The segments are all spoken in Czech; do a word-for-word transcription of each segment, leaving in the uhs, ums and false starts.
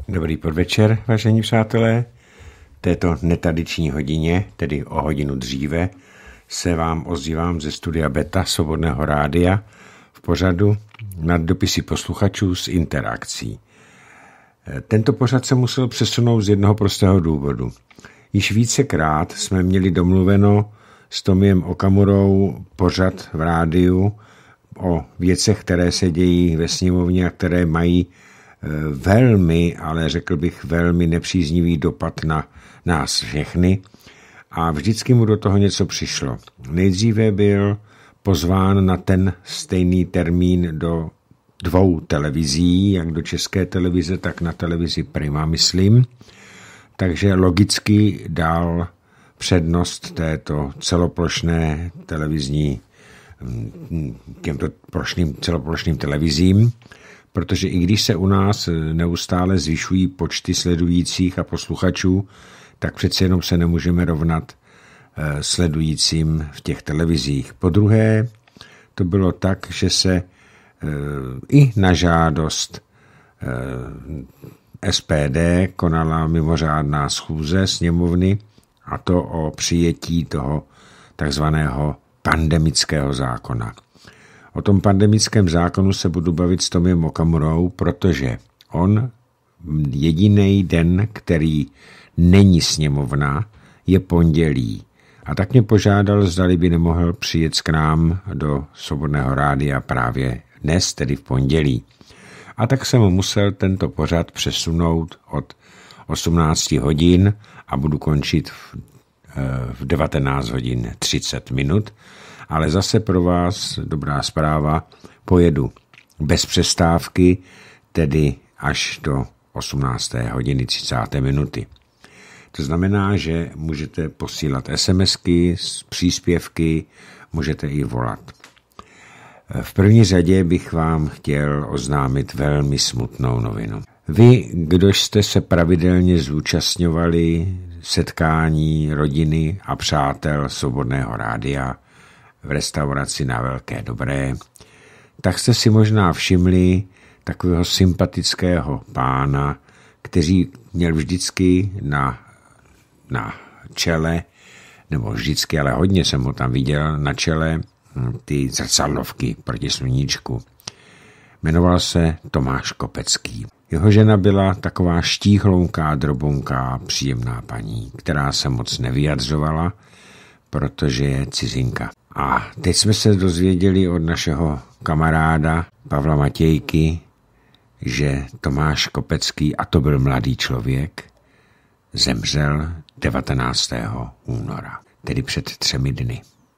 Dobrý podvečer, vážení přátelé. Této netradiční hodině, tedy o hodinu dříve, se vám ozývám ze studia Beta Svobodného rádia v pořadu Nad dopisy posluchačů s interakcí. Tento pořad se musel přesunout z jednoho prostého důvodu. Již vícekrát jsme měli domluveno s Tomiem Okamurou pořad v rádiu o věcech, které se dějí ve sněmovně a které mají velmi, ale řekl bych velmi nepříznivý dopad na nás všechny a vždycky mu do toho něco přišlo. Nejdříve byl pozván na ten stejný termín do dvou televizí, jak do České televize, tak na televizi Prima, myslím. Takže logicky dal přednost této celoplošné televizní, těmto plošným, celoplošným televizím, protože i když se u nás neustále zvyšují počty sledujících a posluchačů, tak přece jenom se nemůžeme rovnat sledujícím v těch televizích. Po druhé, to bylo tak, že se i na žádost S P D konala mimořádná schůze sněmovny, a to o přijetí toho takzvaného pandemického zákona. O tom pandemickém zákonu se budu bavit s Tomiem Okamurou, protože on jediný den, který není sněmovna, je pondělí. A tak mě požádal, zdali by nemohl přijet k nám do Svobodného rádia právě dnes, tedy v pondělí. A tak jsem musel tento pořad přesunout od osmnáct hodin a budu končit v, v devatenáct hodin třicet minut. Ale zase pro vás dobrá zpráva, pojedu bez přestávky, tedy až do osmnácté hodiny třicet minuty. To znamená, že můžete posílat SMSky, příspěvky, můžete i volat. V první řadě bych vám chtěl oznámit velmi smutnou novinu. Vy, kdož jste se pravidelně zúčastňovali setkání rodiny a přátel Svobodného rádia v restauraci Na Velké Dobré, tak jste si možná všimli takového sympatického pána, který měl vždycky na, na čele, nebo vždycky, ale hodně jsem ho tam viděl, na čele ty zrcadlovky proti sluníčku. Jmenoval se Tomáš Kopecký. Jeho žena byla taková štíhlounká, drobonká, příjemná paní, která se moc nevyjadřovala, protože je cizinka. A teď jsme se dozvěděli od našeho kamaráda Pavla Matějky, že Tomáš Kopecký, a to byl mladý člověk, zemřel devatenáctého února, tedy před třemi dny.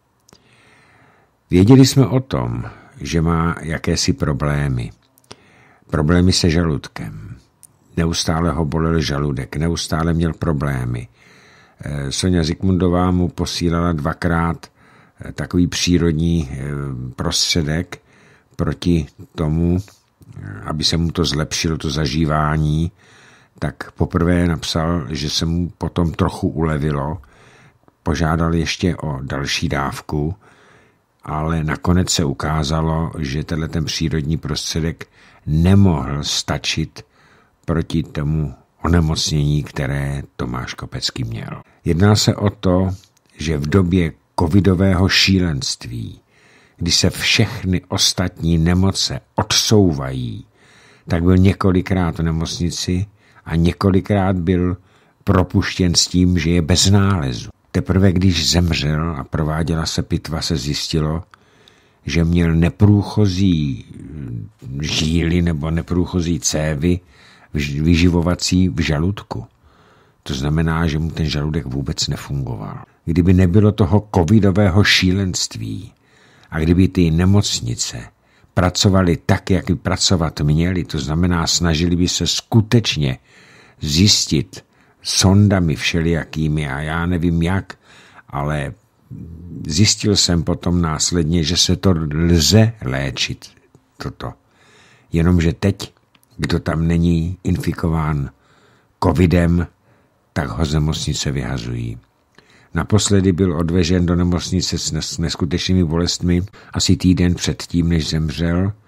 Věděli jsme o tom, že má jakési problémy. Problémy se žaludkem. Neustále ho bolel žaludek, neustále měl problémy. Soňa Zikmundová mu posílala dvakrát takový přírodní prostředek proti tomu, aby se mu to zlepšilo, to zažívání, tak poprvé napsal, že se mu potom trochu ulevilo, požádal ještě o další dávku, ale nakonec se ukázalo, že tenhle ten přírodní prostředek nemohl stačit proti tomu onemocnění, které Tomáš Kopecký měl. Jedná se o to, že v době covidového šílenství, kdy se všechny ostatní nemoce odsouvají, tak byl několikrát v nemocnici a několikrát byl propuštěn s tím, že je bez nálezu. Teprve když zemřel a prováděla se pitva, se zjistilo, že měl neprůchozí žíly nebo neprůchozí cévy vyživovací v žaludku. To znamená, že mu ten žaludek vůbec nefungoval. Kdyby nebylo toho covidového šílenství a kdyby ty nemocnice pracovaly tak, jak by pracovat měly, to znamená, snažili by se skutečně zjistit sondami všelijakými a já nevím jak, ale zjistil jsem potom následně, že se to lze léčit, toto. Jenomže teď, kdo tam není infikován covidem, tak ho z nemocnice vyhazují. Naposledy byl odvežen do nemocnice s neskutečnými bolestmi asi týden před tím, než zemřel.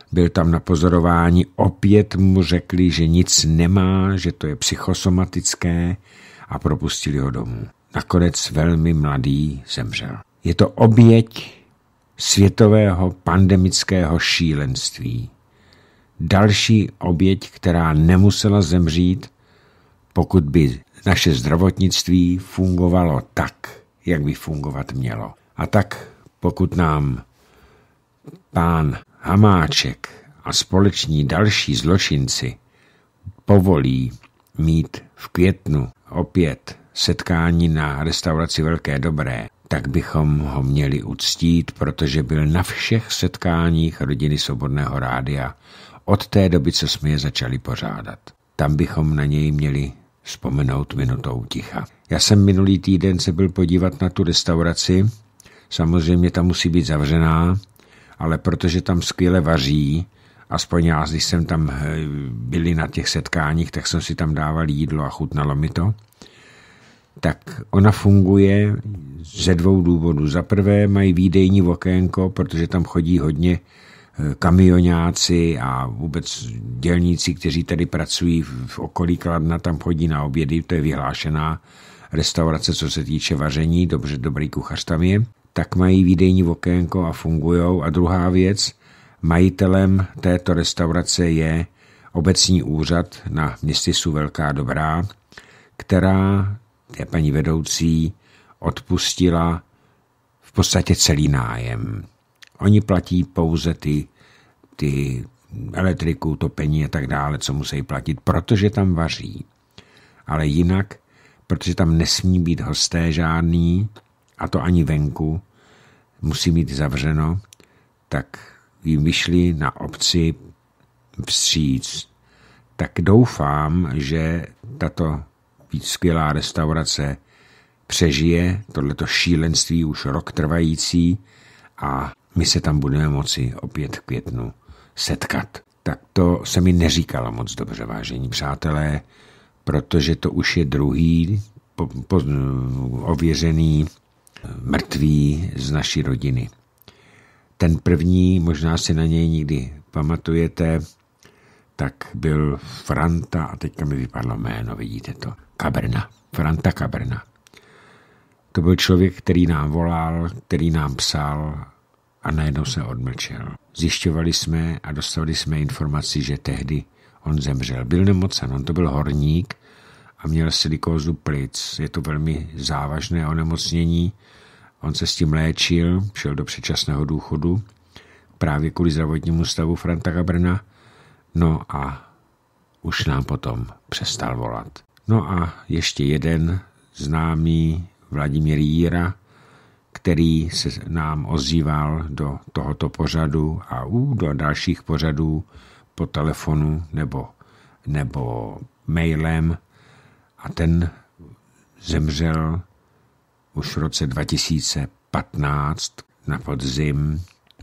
byl tam na pozorování, opět mu řekli, že nic nemá, že to je psychosomatické a propustili ho domů. Nakonec velmi mladý zemřel. Je to oběť světového pandemického šílenství. Další oběť, která nemusela zemřít, pokud by naše zdravotnictví fungovalo tak, jak by fungovat mělo. A tak, pokud nám pán Hamáček a společní další zločinci povolí mít v květnu opět setkání na restauraci Velké Dobré, tak bychom ho měli uctít, protože byl na všech setkáních rodiny Svobodného rádia od té doby, co jsme je začali pořádat. Tam bychom na něj měli vzpomenout minutou ticha. Já jsem minulý týden se byl podívat na tu restauraci, samozřejmě tam musí být zavřená, ale protože tam skvěle vaří, aspoň já, když jsem tam byli na těch setkáních, tak jsem si tam dával jídlo a chutnalo mi to, tak ona funguje ze dvou důvodů. Za prvé mají výdejní okénko, protože tam chodí hodně kamioňáci a vůbec dělníci, kteří tady pracují v okolí Kladna, tam chodí na obědy, to je vyhlášená restaurace, co se týče vaření, dobře, dobrý kuchař tam je, tak mají výdejní okénko a fungujou. A druhá věc, majitelem této restaurace je obecní úřad na městysu Velká Dobrá, která je paní vedoucí odpustila v podstatě celý nájem. Oni platí pouze ty, ty elektriku, topení a tak dále, co musí platit, protože tam vaří. Ale jinak, protože tam nesmí být hosté žádný, a to ani venku, musí mít zavřeno, tak jim vyšli na obci vstříc. Tak doufám, že tato skvělá restaurace přežije tohleto šílenství už rok trvající a my se tam budeme moci opět v květnu setkat. Tak to se mi neříkalo moc dobře, vážení přátelé, protože to už je druhý po, po, ověřený mrtvý z naší rodiny. Ten první, možná si na něj nikdy pamatujete, tak byl Franta, a teďka mi vypadlo jméno, vidíte to, Kabrna, Franta Kabrna. To byl člověk, který nám volal, který nám psal a najednou se odmlčel. Zjišťovali jsme a dostali jsme informaci, že tehdy on zemřel. Byl nemocen, on to byl horník a měl silikózu plic. Je to velmi závažné onemocnění. On se s tím léčil, šel do předčasného důchodu právě kvůli zdravotnímu stavu Franta Kabrna. No a už nám potom přestal volat. No a ještě jeden známý Vladimír Jíra, který se nám ozýval do tohoto pořadu a u do dalších pořadů po telefonu nebo, nebo mailem, a ten zemřel už v roce dva tisíce patnáct na podzim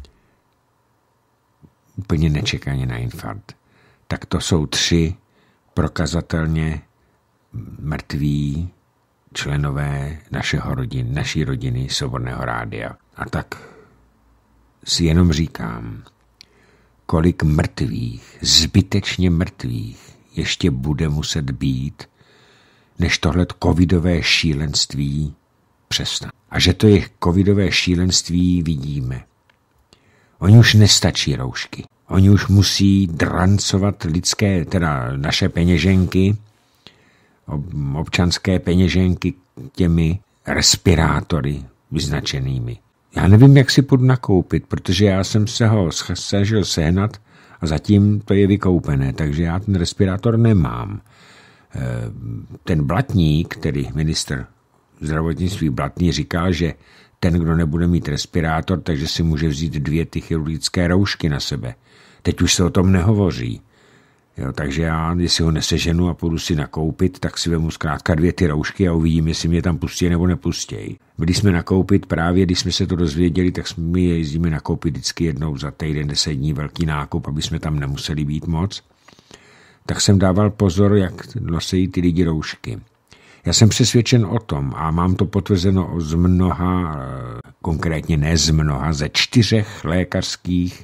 úplně nečekaně na infarkt. Tak to jsou tři prokazatelně mrtví členové našeho rodin, naší rodiny Svobodného rádia. A tak si jenom říkám, kolik mrtvých, zbytečně mrtvých ještě bude muset být, než tohle covidové šílenství přestane. A že to je covidové šílenství, vidíme. Oni už nestačí roušky. Oni už musí drancovat lidské, teda naše peněženky, občanské peněženky těmi respirátory vyznačenými. Já nevím, jak si půjdu nakoupit, protože já jsem se ho snažil sehnat a zatím to je vykoupené, takže já ten respirátor nemám. Ten Blatník, který ministr zdravotnictví Blatný, říkal, že ten, kdo nebude mít respirátor, takže si může vzít dvě ty chirurgické roušky na sebe. Teď už se o tom nehovoří. Jo, takže já, jestli ho neseženu a půjdu si nakoupit, tak si vemu zkrátka dvě ty roušky a uvidím, jestli mě tam pustí nebo nepustějí. Byli jsme nakoupit právě, když jsme se to dozvěděli, tak jsme jezdíme nakoupit vždycky jednou za týden, deset dní velký nákup, aby jsme tam nemuseli být moc. Tak jsem dával pozor, jak nosejí ty lidi roušky. Já jsem přesvědčen o tom a mám to potvrzeno z mnoha, konkrétně ne z mnoha, ze čtyřech lékařských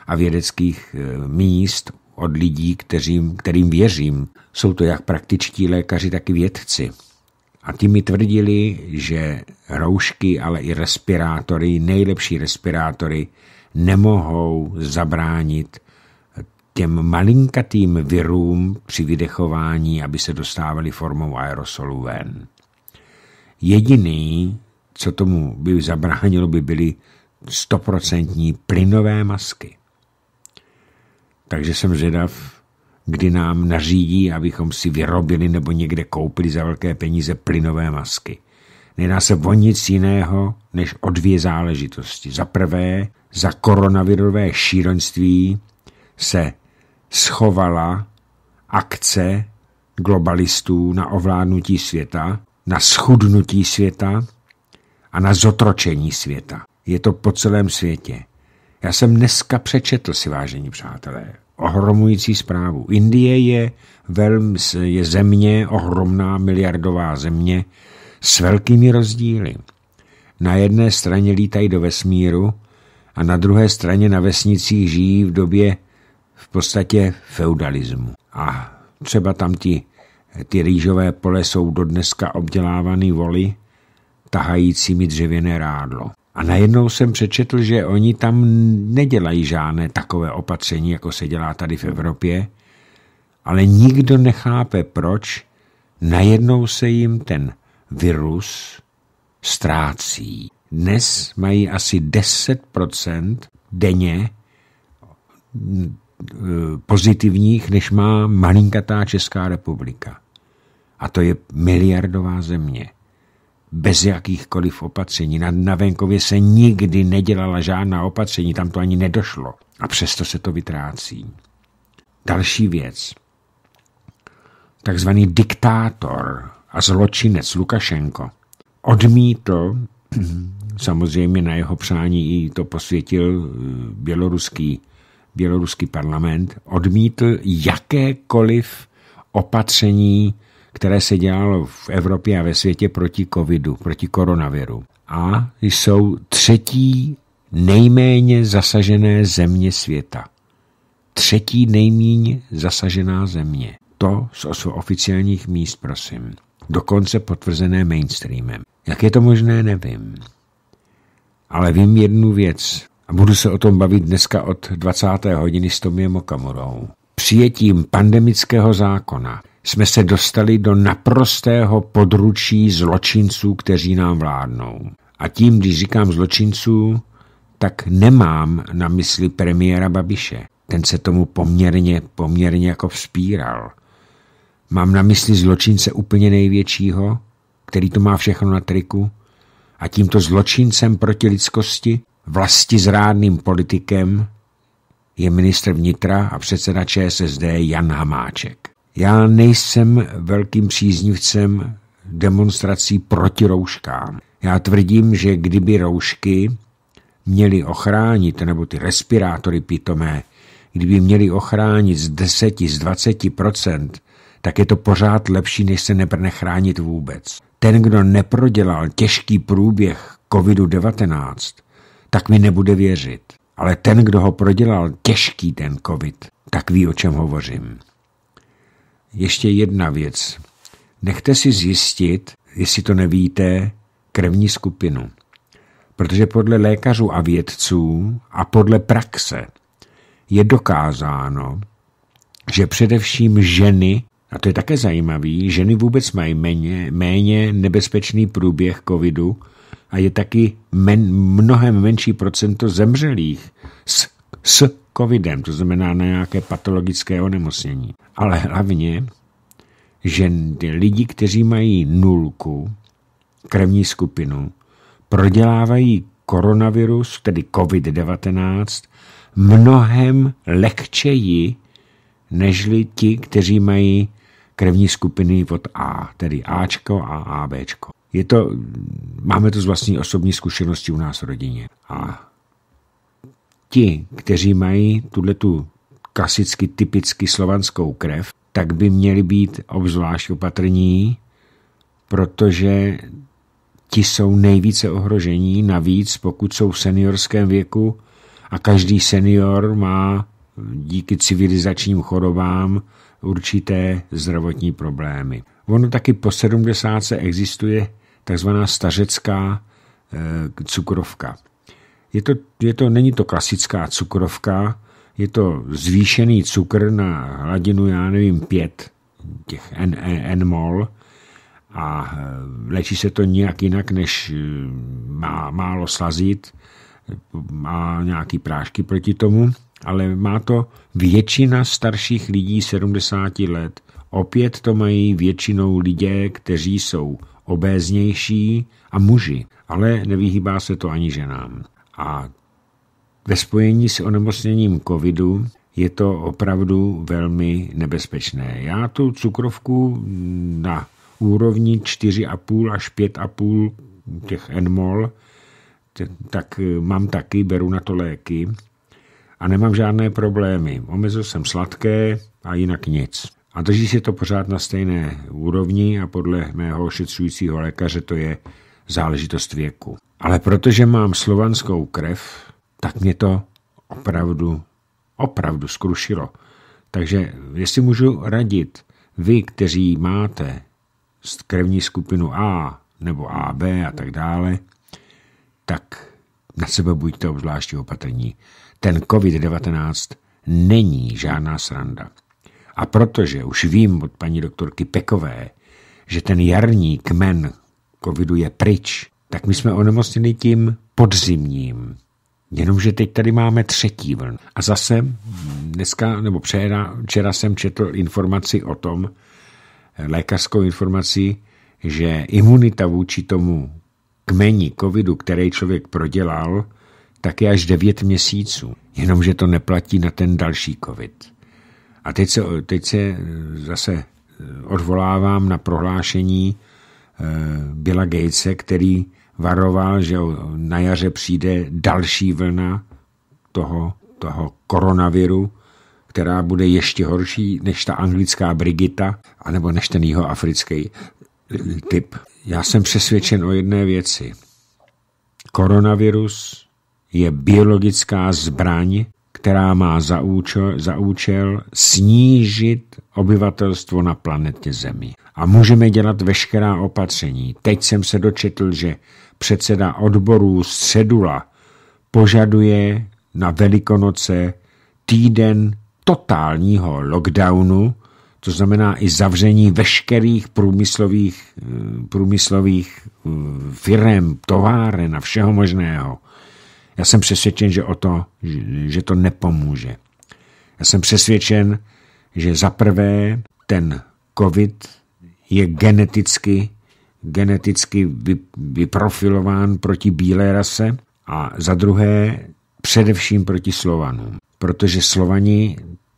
a vědeckých míst od lidí, kterým, kterým věřím. Jsou to jak praktičtí lékaři, tak i vědci. A ti mi tvrdili, že roušky, ale i respirátory, nejlepší respirátory, nemohou zabránit těm malinkatým virům při vydechování, aby se dostávali formou aerosolu ven. Jediný, co tomu by zabránilo, by byly stoprocentní plynové masky. Takže jsem zvědav, kdy nám nařídí, abychom si vyrobili nebo někde koupili za velké peníze plynové masky. Nedá se o nic jiného, než o dvě záležitosti. Za prvé, za koronavirové šílenství se schovala akce globalistů na ovládnutí světa, na schudnutí světa a na zotročení světa. Je to po celém světě. Já jsem dneska přečetl, si vážení přátelé, ohromující zprávu. Indie je, velmi, je země, ohromná miliardová země s velkými rozdíly. Na jedné straně lítají do vesmíru a na druhé straně na vesnicích žijí v době v podstatě feudalismu. A třeba tam ti, ty rýžové pole jsou dodneska obdělávaný voly tahajícími dřevěné rádlo. A najednou jsem přečetl, že oni tam nedělají žádné takové opatření, jako se dělá tady v Evropě, ale nikdo nechápe, proč najednou se jim ten virus ztrácí. Dnes mají asi deset procent denně pozitivních, než má malinkatá Česká republika. A to je miliardová země. Bez jakýchkoliv opatření. Na, na venkově se nikdy nedělala žádná opatření, tam to ani nedošlo. A přesto se to vytrácí. Další věc. Takzvaný diktátor a zločinec Lukašenko odmítl, samozřejmě na jeho přání i to posvětil běloruský, běloruský parlament, odmítl jakékoliv opatření, které se dělalo v Evropě a ve světě proti covidu, proti koronaviru. A jsou třetí nejméně zasažené země světa. Třetí nejméně zasažená země. To z oficiálních míst, prosím. Dokonce potvrzené mainstreamem. Jak je to možné, nevím. Ale vím jednu věc. A budu se o tom bavit dneska od dvacáté hodiny s Tomiem Okamurou. Přijetím pandemického zákona jsme se dostali do naprostého područí zločinců, kteří nám vládnou. A tím, když říkám zločinců, tak nemám na mysli premiéra Babiše. Ten se tomu poměrně, poměrně jako vzpíral. Mám na mysli zločince úplně největšího, který to má všechno na triku, a tímto zločincem proti lidskosti, vlastizrádným politikem, je ministr vnitra a předseda ČSSD Jan Hamáček. Já nejsem velkým příznivcem demonstrací proti rouškám. Já tvrdím, že kdyby roušky měly ochránit, nebo ty respirátory pitomé, kdyby měly ochránit z deseti, z dvaceti procent, tak je to pořád lepší, než se nebrne chránit vůbec. Ten, kdo neprodělal těžký průběh kovidu devatenáct, tak mi nebude věřit. Ale ten, kdo ho prodělal těžký ten covid, tak ví, o čem hovořím. Ještě jedna věc. Nechte si zjistit, jestli to nevíte, krevní skupinu. Protože podle lékařů a vědců a podle praxe je dokázáno, že především ženy, a to je také zajímavé, ženy vůbec mají méně, méně nebezpečný průběh covidu a je taky men, mnohem menší procento zemřelých s, s covidem, to znamená na nějaké patologické onemocnění. Ale hlavně, že lidi, kteří mají nulku, krevní skupinu, prodělávají koronavirus, tedy covid devatenáct, mnohem lehčeji, nežli ti, kteří mají krevní skupiny od A, tedy Ačko a ABčko. Je to, máme to z vlastní osobní zkušenosti u nás v rodině. A ti, kteří mají tuhletu klasicky typicky slovanskou krev, tak by měli být obzvlášť opatrní, protože ti jsou nejvíce ohrožení, navíc pokud jsou v seniorském věku a každý senior má díky civilizačním chorobám určité zdravotní problémy. Ono taky po sedmdesátce existuje takzvaná stařecká e, cukrovka. Je to, je to, není to klasická cukrovka, je to zvýšený cukr na hladinu, já nevím, pět těch N-mol a léčí se to nějak jinak, než má málo slazit, má nějaký prášky proti tomu, ale má to většina starších lidí sedmdesáti let. Opět to mají většinou lidé, kteří jsou obéznější a muži, ale nevyhýbá se to ani ženám. A ve spojení s onemocněním covidu je to opravdu velmi nebezpečné. Já tu cukrovku na úrovni čtyři a půl až pět a půl těch N-mol, tak mám taky, beru na to léky a nemám žádné problémy. Omezil jsem sladké a jinak nic. A drží se to pořád na stejné úrovni a podle mého ošetřujícího lékaře to je záležitost věku. Ale protože mám slovanskou krev, tak mě to opravdu, opravdu skrušilo. Takže jestli můžu radit, vy, kteří máte krevní skupinu A nebo A B a tak dále, tak na sebe buďte obzvláště opatrní. Ten covid devatenáct není žádná sranda. A protože už vím od paní doktorky Pekové, že ten jarní kmen covidu je pryč, tak my jsme onemocněni tím podzimním. Jenomže teď tady máme třetí vln. A zase dneska, nebo včera, včera jsem četl informaci o tom, lékařskou informaci, že imunita vůči tomu kmeni covidu, který člověk prodělal, tak je až devět měsíců. Jenomže to neplatí na ten další covid. A teď se, teď se zase odvolávám na prohlášení Billa Gatese, který varoval, že na jaře přijde další vlna toho, toho koronaviru, která bude ještě horší než ta anglická Brigita, anebo než ten jihoafrický typ. Já jsem přesvědčen o jedné věci. Koronavirus je biologická zbraň, která má za účel, za účel snížit obyvatelstvo na planetě Zemi. A můžeme dělat veškerá opatření. Teď jsem se dočetl, že předseda odborů Středula požaduje na Velikonoce týden totálního lockdownu, to znamená i zavření veškerých průmyslových, průmyslových firem, továren a všeho možného. Já jsem přesvědčen, že, o to, že to nepomůže. Já jsem přesvědčen, že za prvé ten covid je geneticky, geneticky vyprofilován proti bílé rase a za druhé především proti Slovanům. Protože Slovani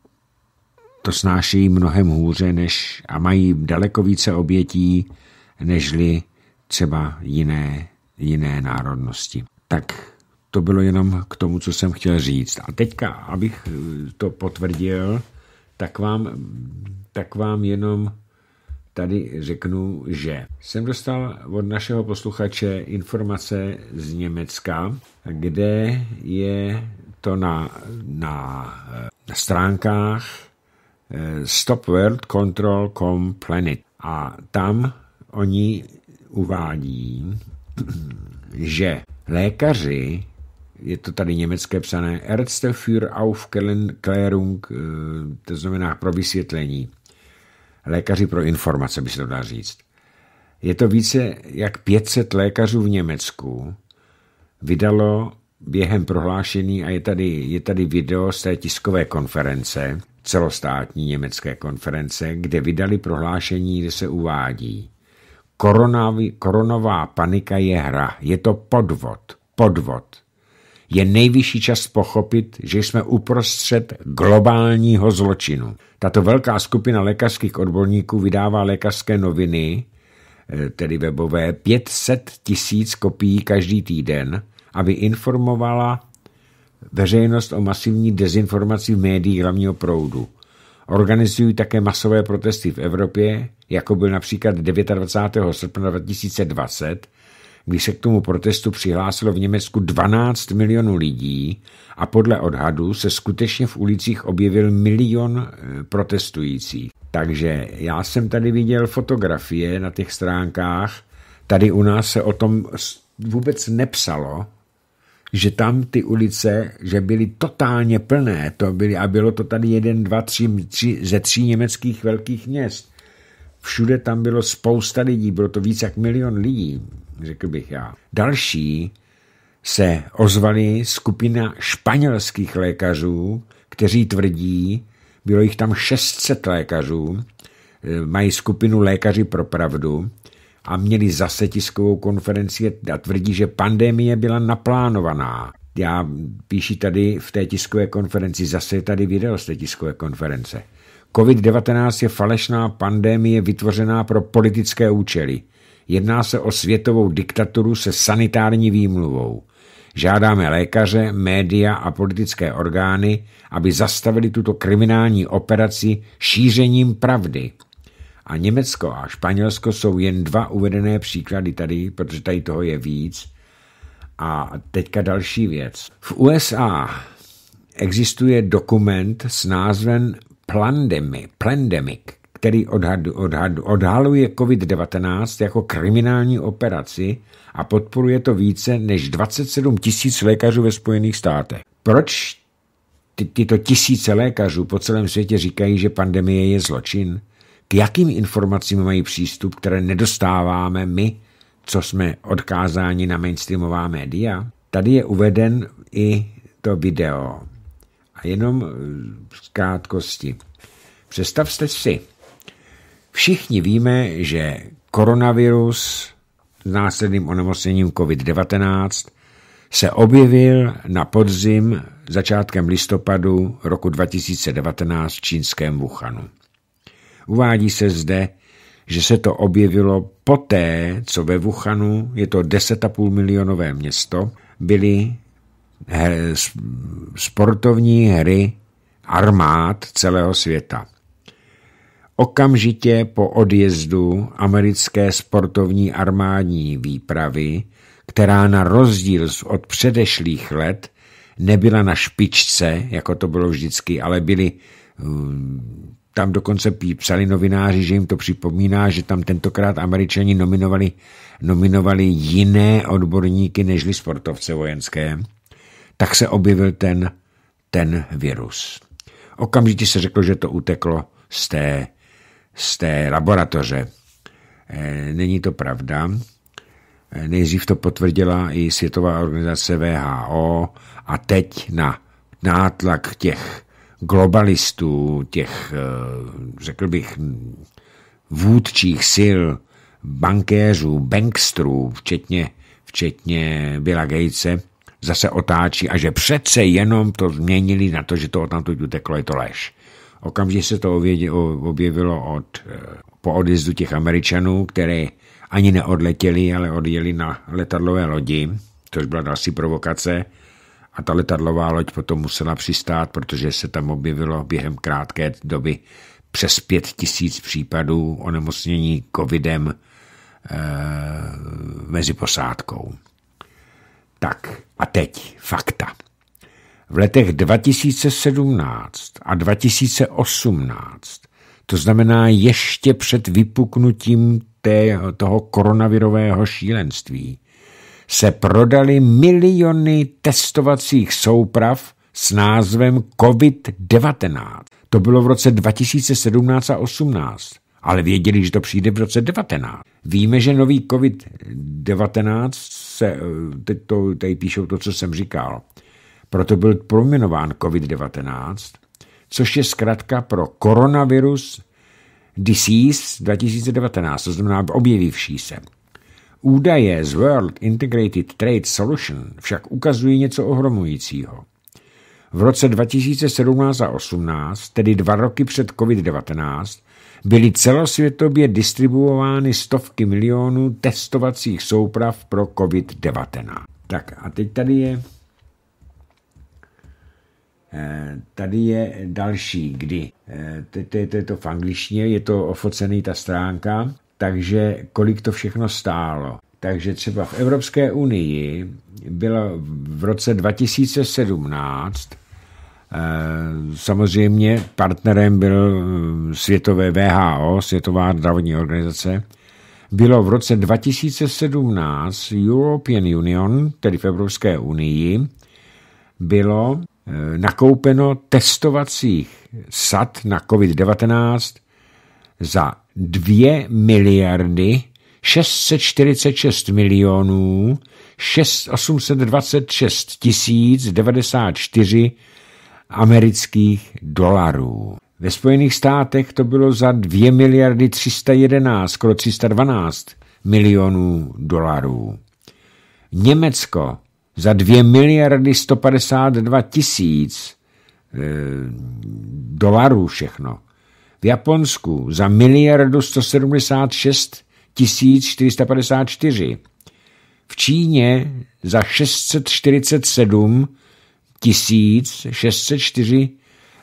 to snášejí mnohem hůře než, a mají daleko více obětí, nežli třeba jiné, jiné národnosti. Tak to bylo jenom k tomu, co jsem chtěl říct. A teďka, abych to potvrdil, tak vám, tak vám jenom tady řeknu, že jsem dostal od našeho posluchače informace z Německa, kde je to na, na, na stránkách Stop World Control tečka com Planet. A tam oni uvádí, že lékaři, je to tady německé psané, Ärzte für Aufklärung, to znamená pro vysvětlení, lékaři pro informace, by se to dá říct. Je to více jak pět set lékařů v Německu vydalo během prohlášení, a je tady, je tady video z té tiskové konference, celostátní německé konference, kde vydali prohlášení, kde se uvádí: Koronavi, koronová panika je hra, je to podvod, podvod. Je nejvyšší čas pochopit, že jsme uprostřed globálního zločinu. Tato velká skupina lékařských odborníků vydává lékařské noviny, tedy webové, pět set tisíc kopií každý týden, aby informovala veřejnost o masivní dezinformaci v médiích hlavního proudu. Organizují také masové protesty v Evropě, jako byl například dvacátého devátého srpna dva tisíce dvacet, kdy se k tomu protestu přihlásilo v Německu dvanáct milionů lidí a podle odhadu se skutečně v ulicích objevil milion protestujících. Takže já jsem tady viděl fotografie na těch stránkách, tady u nás se o tom vůbec nepsalo, že tam ty ulice, že byly totálně plné, to byly, a bylo to tady jeden, dva, tři, tři ze tří německých velkých měst. Všude tam bylo spousta lidí, bylo to víc jak milion lidí, řekl bych já. Další se ozvali skupina španělských lékařů, kteří tvrdí, bylo jich tam šest set lékařů, mají skupinu Lékaři pro pravdu a měli zase tiskovou konferenci a tvrdí, že pandemie byla naplánovaná. Já píši tady v té tiskové konferenci, zase je tady video z té tiskové konference. covid devatenáct je falešná pandemie vytvořená pro politické účely. Jedná se o světovou diktaturu se sanitární výmluvou. Žádáme lékaře, média a politické orgány, aby zastavili tuto kriminální operaci šířením pravdy. A Německo a Španělsko jsou jen dva uvedené příklady tady, protože tady toho je víc. A teďka další věc. V U S A existuje dokument s názvem Plandemic, který odhadu, odhadu, odhaluje covid devatenáct jako kriminální operaci a podporuje to více než dvacet sedm tisíc lékařů ve Spojených státech. Proč ty, tyto tisíce lékařů po celém světě říkají, že pandemie je zločin? K jakým informacím mají přístup, které nedostáváme my, co jsme odkázáni na mainstreamová média? Tady je uveden i to video. A jenom z krátkosti. Představte si, všichni víme, že koronavirus s následným onemocněním covid devatenáct se objevil na podzim začátkem listopadu roku dva tisíce devatenáct v čínském Wuhanu. Uvádí se zde, že se to objevilo poté, co ve Wuhanu, je to deset a půl milionové město, byly sportovní hry armád celého světa. Okamžitě po odjezdu americké sportovní armádní výpravy, která na rozdíl od předešlých let nebyla na špičce, jako to bylo vždycky, ale byly, tam dokonce psali novináři, že jim to připomíná, že tam tentokrát Američani nominovali, nominovali jiné odborníky nežli sportovce vojenské, tak se objevil ten, ten virus. Okamžitě se řeklo, že to uteklo z té, z té laboratoře. Není to pravda. Nejdřív to potvrdila i Světová organizace W H O a teď na nátlak těch globalistů, těch, řekl bych, vůdčích sil, bankéřů, bankstrů, včetně, včetně Billa Gatese, zase otáčí a že přece jenom to změnili na to, že to odtamtud uteklo, je to lež. Okamžitě se to objevilo od, po odjezdu těch Američanů, které ani neodletěli, ale odjeli na letadlové lodi, což byla další provokace, a ta letadlová loď potom musela přistát, protože se tam objevilo během krátké doby přes pět tisíc případů onemocnění covidem e, mezi posádkou. Tak a teď fakta. V letech dva tisíce sedmnáct a dva tisíce osmnáct, to znamená ještě před vypuknutím té, toho koronavirového šílenství, se prodaly miliony testovacích souprav s názvem covid devatenáct. To bylo v roce dva tisíce sedmnáct a osmnáct, ale věděli, že to přijde v roce devatenáct. Víme, že nový covid devatenáct, se, teď to, tady píšou to, co jsem říkal, proto byl pojmenován covid devatenáct, což je zkratka pro Coronavirus Disease dva tisíce devatenáct, to znamená objevivší se. Údaje z World Integrated Trade Solution však ukazují něco ohromujícího. V roce dva tisíce sedmnáct a osmnáct, tedy dva roky před covid devatenáct, byly celosvětově distribuovány stovky milionů testovacích souprav pro covid devatenáct. Tak a teď tady je tady je další, kdy. To je to v angličtině, je to ofocený ta stránka, takže kolik to všechno stálo. Takže třeba v Evropské unii bylo v roce dva tisíce sedmnáct, samozřejmě partnerem byl světové W H O, Světová zdravotní organizace, bylo v roce dva tisíce sedmnáct European Union, tedy v Evropské unii, bylo nakoupeno testovacích sad na covid devatenáct za dvě miliardy šest set čtyřicet šest milionů osm set dvacet šest tisíc devadesát čtyři amerických dolarů. Ve Spojených státech to bylo za dvě miliardy tři sta jedenáct, skoro tři sta dvanáct milionů dolarů. Německo za dvě miliardy sto padesát dva tisíc e, dolarů všechno. V Japonsku za miliardu sto sedmdesát šest tisíc čtyři sta padesát čtyři. V Číně za šest set čtyřicet sedm tisíc šest set čtyři e,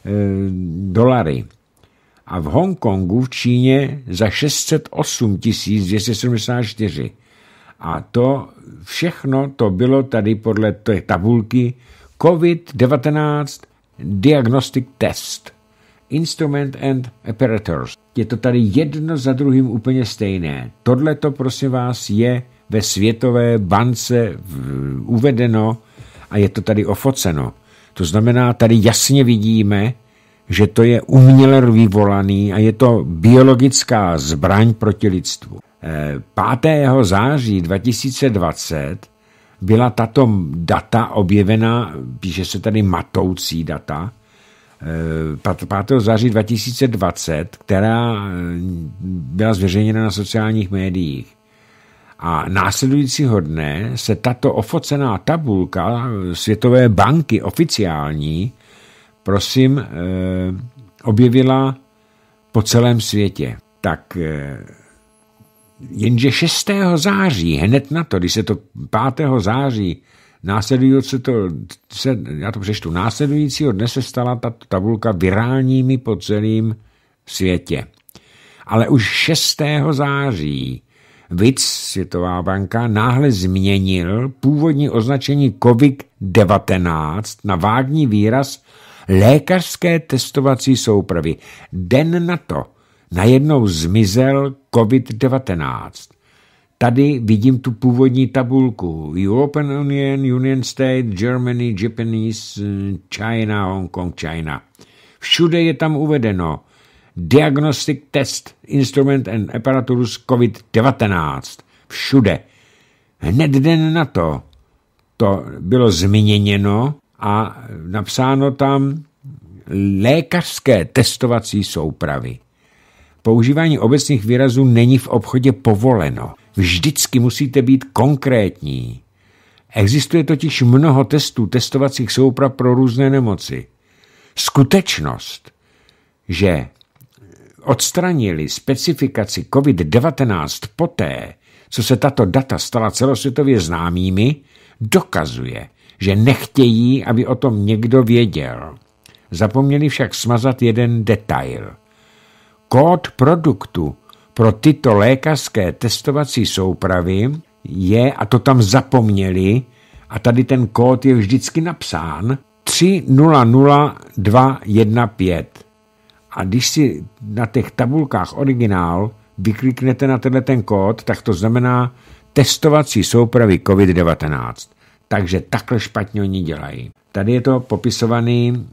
dolary. A v Hongkongu v Číně za šest set osm tisíc dvě stě sedmdesát čtyři. A to všechno to bylo tady podle té tabulky covid devatenáct Diagnostic Test, Instrument and Apparatus. Je to tady jedno za druhým úplně stejné. Tohle to, prosím vás, je ve Světové bance uvedeno a je to tady ofoceno. To znamená, tady jasně vidíme, že to je uměle vyvolaný a je to biologická zbraň proti lidstvu. pátého září dva tisíce dvacet byla tato data objevena, píše se tady matoucí data, pátého září dva tisíce dvacet, která byla zveřejněna na sociálních médiích. A následujícího dne se tato ofocená tabulka Světové banky oficiální, prosím, objevila po celém světě. Tak jenže šestého září, hned na to, když se to pátého září následující to, se, já to přečtu, následujícího dne se stala tato tabulka virálními po celém světě. Ale už šestého září V I C, Světová banka, náhle změnil původní označení covid devatenáct na vágní výraz lékařské testovací soupravy. Den na to najednou zmizel covid devatenáct. Tady vidím tu původní tabulku. European Union, Union State, Germany, Japanese, China, Hong Kong, China. Všude je tam uvedeno Diagnostic Test, Instrument and Apparatus covid devatenáct. Všude. Hned den na to to bylo změněno a napsáno tam lékařské testovací soupravy. Používání obecných výrazů není v obchodě povoleno. Vždycky musíte být konkrétní. Existuje totiž mnoho testů, testovacích souprav pro různé nemoci. Skutečnost, že odstranili specifikaci covid devatenáct poté, co se tato data stala celosvětově známými, dokazuje, že nechtějí, aby o tom někdo věděl. Zapomněli však smazat jeden detail. Kód produktu pro tyto lékařské testovací soupravy je, a to tam zapomněli, a tady ten kód je vždycky napsán, tři nula nula dva jedna pět. A když si na těch tabulkách originál vykliknete na tenhle ten kód, tak to znamená testovací soupravy covid devatenáct. Takže takhle špatně oni dělají. Tady je to popisovaný,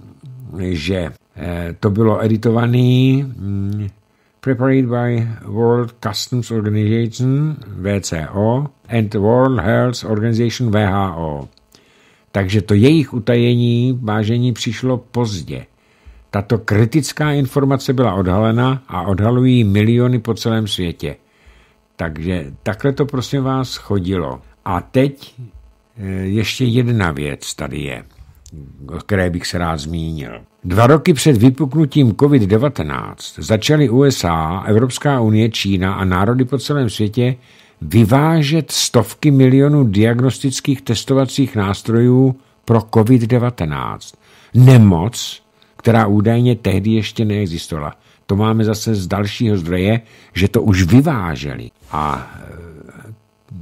že eh, to bylo editovaný hm, prepared by World Customs Organization W C O and World Health Organization W H O. Takže to jejich utajení, vážení, přišlo pozdě. Tato kritická informace byla odhalena a odhalují miliony po celém světě. Takže takhle to prosím vás chodilo. A teď ještě jedna věc tady je, o které bych se rád zmínil. Dva roky před vypuknutím covid devatenáct začaly U S A, Evropská unie, Čína a národy po celém světě vyvážet stovky milionů diagnostických testovacích nástrojů pro covid devatenáct. Nemoc, která údajně tehdy ještě neexistovala. To máme zase z dalšího zdroje, že to už vyváželi. A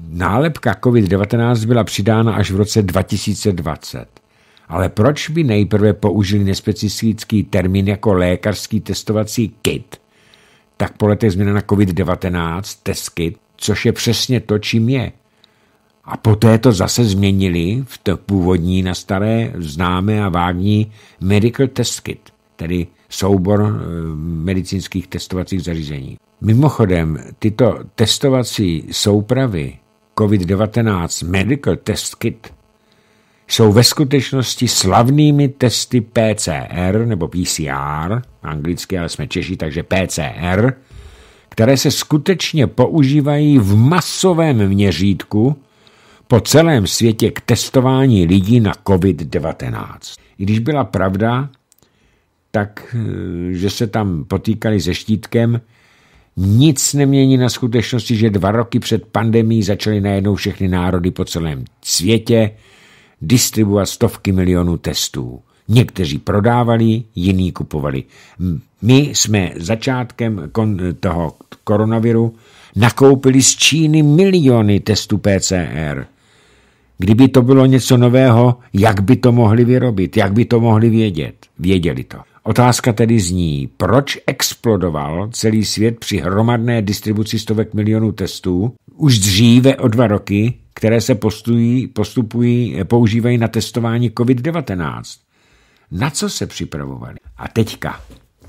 nálepka covid devatenáct byla přidána až v roce dva tisíce dvacet. Ale proč by nejprve použili nespecifický termín jako lékařský testovací kit, tak po letech změna na covid devatenáct test kit, což je přesně to, čím je. A poté to zase změnili v to původní na staré známé a vágní medical test kit, tedy soubor e, medicínských testovacích zařízení. Mimochodem, tyto testovací soupravy covid devatenáct medical test kit jsou ve skutečnosti slavnými testy P C R nebo P C R, anglicky, ale jsme Češi, takže P C R, které se skutečně používají v masovém měřítku po celém světě k testování lidí na covid devatenáct. I když byla pravda, tak, že se tam potýkali se štítkem, nic nemění na skutečnosti, že dva roky před pandemií začaly najednou všechny národy po celém světě distribuovat stovky milionů testů. Někteří prodávali, jiní kupovali. My jsme začátkem toho koronaviru nakoupili z Číny miliony testů P C R. Kdyby to bylo něco nového, jak by to mohli vyrobit, jak by to mohli vědět? Věděli to. Otázka tedy zní, proč explodoval celý svět při hromadné distribuci stovek milionů testů už dříve o dva roky, které se postupují, postupují, používají na testování covid devatenáct. Na co se připravovali? A teďka.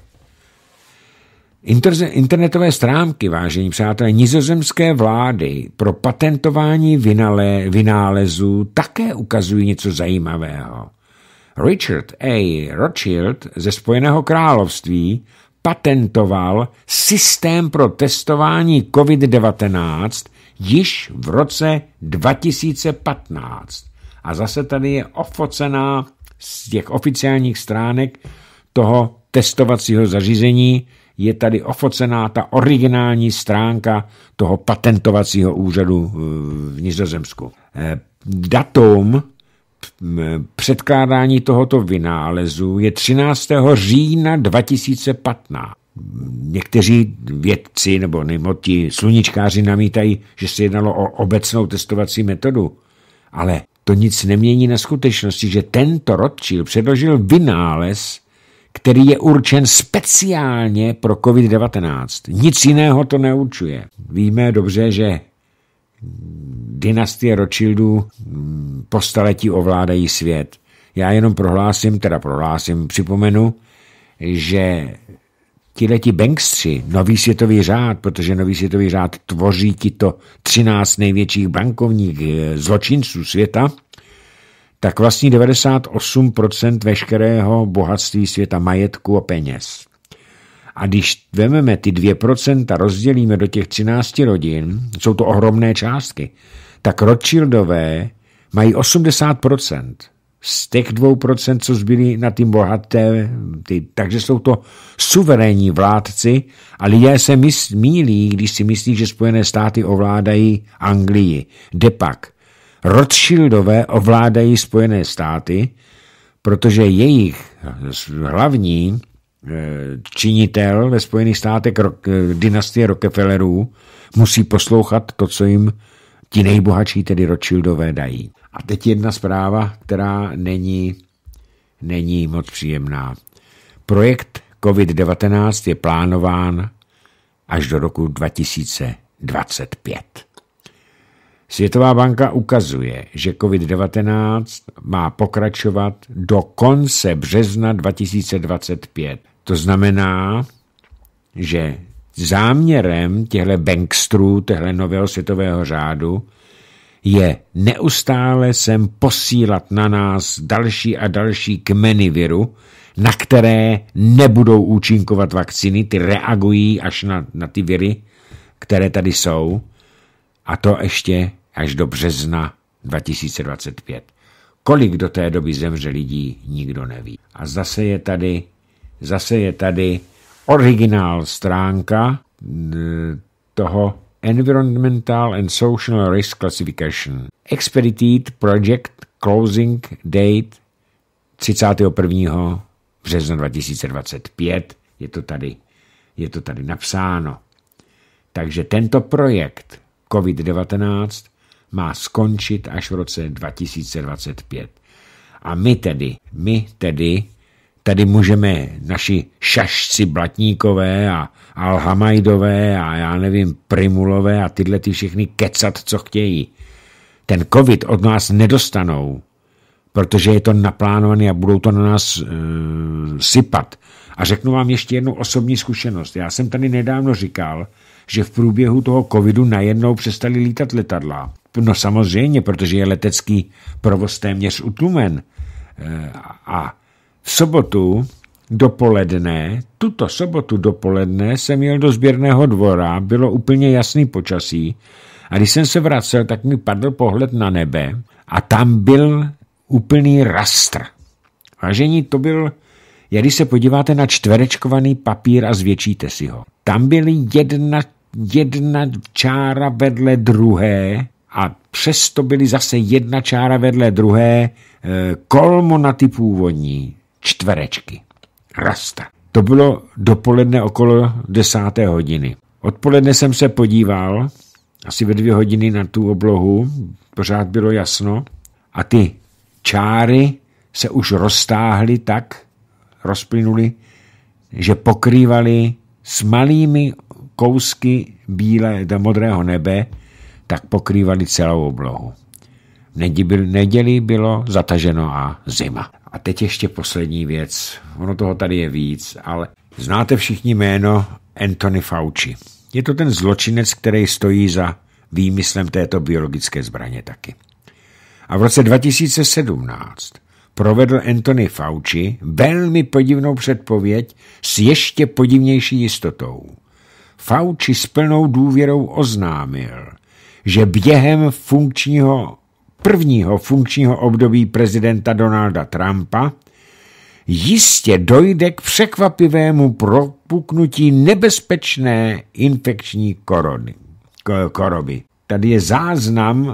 Internetové stránky, vážení přátelé, nizozemské vlády pro patentování vynale, vynálezů také ukazují něco zajímavého. Richard A. Rothschild ze Spojeného království patentoval systém pro testování covid devatenáct již v roce dva tisíce patnáct. A zase tady je ofocená z těch oficiálních stránek toho testovacího zařízení, je tady ofocená ta originální stránka toho patentovacího úřadu v Nizozemsku. Datum předkládání tohoto vynálezu je třináctého října dva tisíce patnáct. Někteří vědci nebo ti sluníčkáři namítají, že se jednalo o obecnou testovací metodu. Ale to nic nemění na skutečnosti, že tento Rothschild předložil vynález, který je určen speciálně pro covid devatenáct. Nic jiného to neurčuje. Víme dobře, že dynastie Rothschildů po staletí ovládají svět. Já jenom prohlásím, teda prohlásím, připomenu, že tihleti bankstři, nový světový řád, protože nový světový řád tvoří tito třináct největších bankovních zločinců světa, tak vlastní devadesát osm procent veškerého bohatství světa, majetku a peněz. A když vezmeme ty dvě procenta, rozdělíme do těch třinácti rodin, jsou to ohromné částky, tak Rothschildové mají osmdesát procent z těch dvou procent, co zbyli na tím bohaté, ty, takže jsou to suverénní vládci a lidé se mys, mýlí, když si myslí, že Spojené státy ovládají Anglii. Depak. Rothschildové ovládají Spojené státy, protože jejich hlavní činitel ve Spojených státech dynastie Rockefellerů musí poslouchat to, co jim ti nejbohatší, tedy Rothschildové, dají. A teď jedna zpráva, která není, není moc příjemná. Projekt covid devatenáct je plánován až do roku dva tisíce dvacet pět. Světová banka ukazuje, že covid devatenáct má pokračovat do konce března dva tisíce dvacet pět. To znamená, že záměrem těchto bankstrů, těchto nového světového řádu je neustále sem posílat na nás další a další kmeny viru, na které nebudou účinkovat vakcíny, ty reagují až na, na ty viry, které tady jsou, a to ještě až do března dva tisíce dvacet pět. Kolik do té doby zemře lidí, nikdo neví. A zase je tady, zase je tady originál stránka toho Environmental and Social Risk Classification. Expedited Project Closing Date třicátého prvního března dva tisíce dvacet pět. Je to tady, je to tady napsáno. Takže tento projekt covid devatenáct má skončit až v roce dva tisíce dvacet pět. A my tedy, my tedy, tady můžeme naši šašci Blatníkové a Alhamajdové a já nevím, Primulové a tyhle ty všechny kecat, co chtějí. Ten covid od nás nedostanou, protože je to naplánované a budou to na nás e, sypat. A řeknu vám ještě jednu osobní zkušenost. Já jsem tady nedávno říkal, že v průběhu toho covidu najednou přestali lítat letadla. No samozřejmě, protože je letecký provoz téměř utlumen. E, a v sobotu dopoledne, tuto sobotu dopoledne jsem jel do sběrného dvora, bylo úplně jasný počasí a když jsem se vracel, tak mi padl pohled na nebe a tam byl úplný rastr. Vážení, to byl, když se podíváte na čtverečkovaný papír a zvětšíte si ho. Tam byly jedna, jedna čára vedle druhé a přesto byly zase jedna čára vedle druhé kolmonaty původní, čtverečky. Rasta. To bylo dopoledne okolo desáté hodiny. Odpoledne jsem se podíval, asi ve dvě hodiny na tu oblohu, pořád bylo jasno, a ty čáry se už roztáhly tak, rozplynuly, že pokrývaly s malými kousky bílé, modrého nebe, tak pokrývaly celou oblohu. V neděli bylo zataženo a zima. A teď ještě poslední věc. Ono toho tady je víc, ale znáte všichni jméno Anthony Fauci. Je to ten zločinec, který stojí za výmyslem této biologické zbraně taky. A v roce dva tisíce sedmnáct provedl Anthony Fauci velmi podivnou předpověď s ještě podivnější jistotou. Fauci s plnou důvěrou oznámil, že během funkčního prvního funkčního období prezidenta Donalda Trumpa jistě dojde k překvapivému propuknutí nebezpečné infekční korony, koroby. Tady je záznam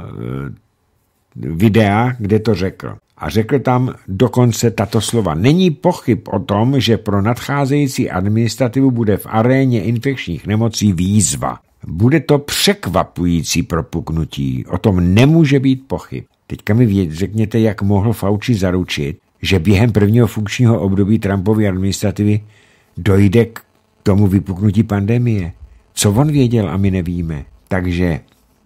videa, kde to řekl. A řekl tam dokonce tato slova. Není pochyb o tom, že pro nadcházející administrativu bude v aréně infekčních nemocí výzva. Bude to překvapující propuknutí, o tom nemůže být pochyb. Teďka mi řekněte, jak mohl Fauci zaručit, že během prvního funkčního období Trumpovy administrativy dojde k tomu vypuknutí pandemie. Co on věděl a my nevíme. Takže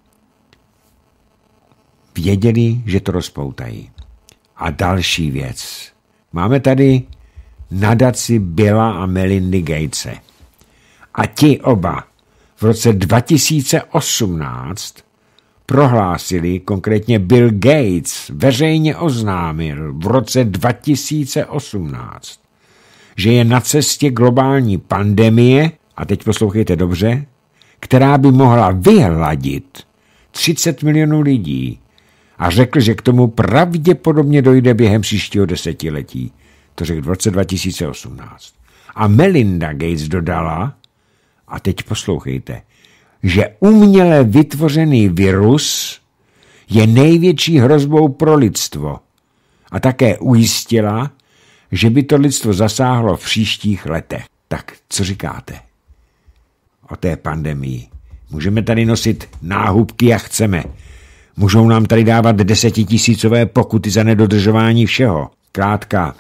věděli, že to rozpoutají. A další věc. Máme tady nadaci Billa a Melindy Gatese. A ti oba v roce dva tisíce osmnáct prohlásili, konkrétně Bill Gates veřejně oznámil v roce dva tisíce osmnáct, že je na cestě globální pandemie, a teď poslouchejte dobře, která by mohla vyhladit třicet milionů lidí, a řekl, že k tomu pravděpodobně dojde během příštího desetiletí. To řekl v roce dva tisíce osmnáct. A Melinda Gates dodala, a teď poslouchejte, že uměle vytvořený virus je největší hrozbou pro lidstvo. A také ujistila, že by to lidstvo zasáhlo v příštích letech. Tak, co říkáte o té pandemii? Můžeme tady nosit náhubky, jak chceme. Můžou nám tady dávat desetitisícové pokuty za nedodržování všeho. Krátka,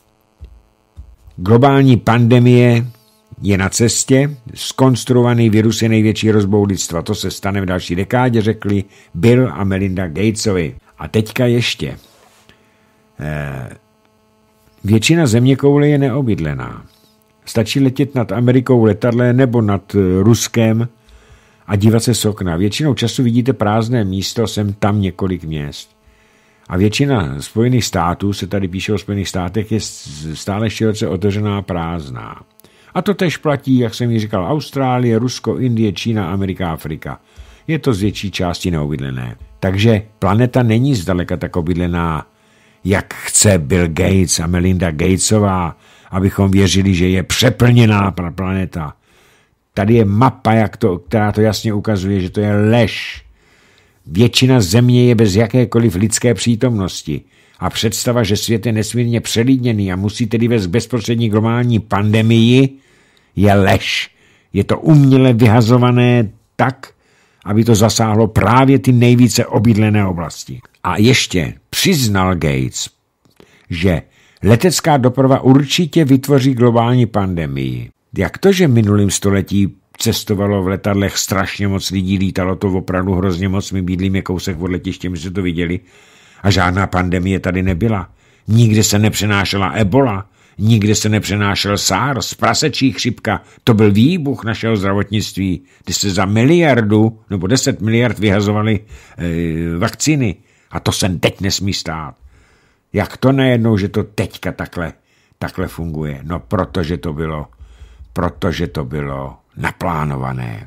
globální pandemie je na cestě, zkonstruovaný virus je největší hrozbou lidstva. To se stane v další dekádě, řekli Bill a Melinda Gatesovi. A teďka ještě. Eh, většina zeměkoule je neobydlená. Stačí letět nad Amerikou letadle nebo nad Ruskem a dívat se z okna. Většinou času vidíte prázdné místo, sem tam několik měst. A většina Spojených států, se tady píše o Spojených státech, je stále široce otevřená prázdná. A to tež platí, jak jsem ji říkal, Austrálie, Rusko, Indie, Čína, Amerika, Afrika. Je to z větší části neobydlené. Takže planeta není zdaleka tak obydlená, jak chce Bill Gates a Melinda Gatesová, abychom věřili, že je přeplněná planeta. Tady je mapa, jak to, která to jasně ukazuje, že to je lež. Většina země je bez jakékoliv lidské přítomnosti. A představa, že svět je nesmírně přelidněný a musí tedy vést bezprostřední globální pandemii, je lež. Je to uměle vyhazované tak, aby to zasáhlo právě ty nejvíce obydlené oblasti. A ještě přiznal Gates, že letecká doprava určitě vytvoří globální pandemii. Jak to, že v minulém století cestovalo v letadlech strašně moc lidí, lítalo to opravdu hrozně moc, my bydlíme kousek od letiště, my jsme to viděli a žádná pandemie tady nebyla. Nikde se nepřenášela ebola, nikde se nepřenášel SARS, prasečí chřipka, to byl výbuch našeho zdravotnictví, kdy se za miliardu nebo deset miliard vyhazovaly e, vakcíny a to se teď nesmí stát. Jak to najednou, že to teďka takhle, takhle funguje? No protože to bylo, protože to bylo naplánované.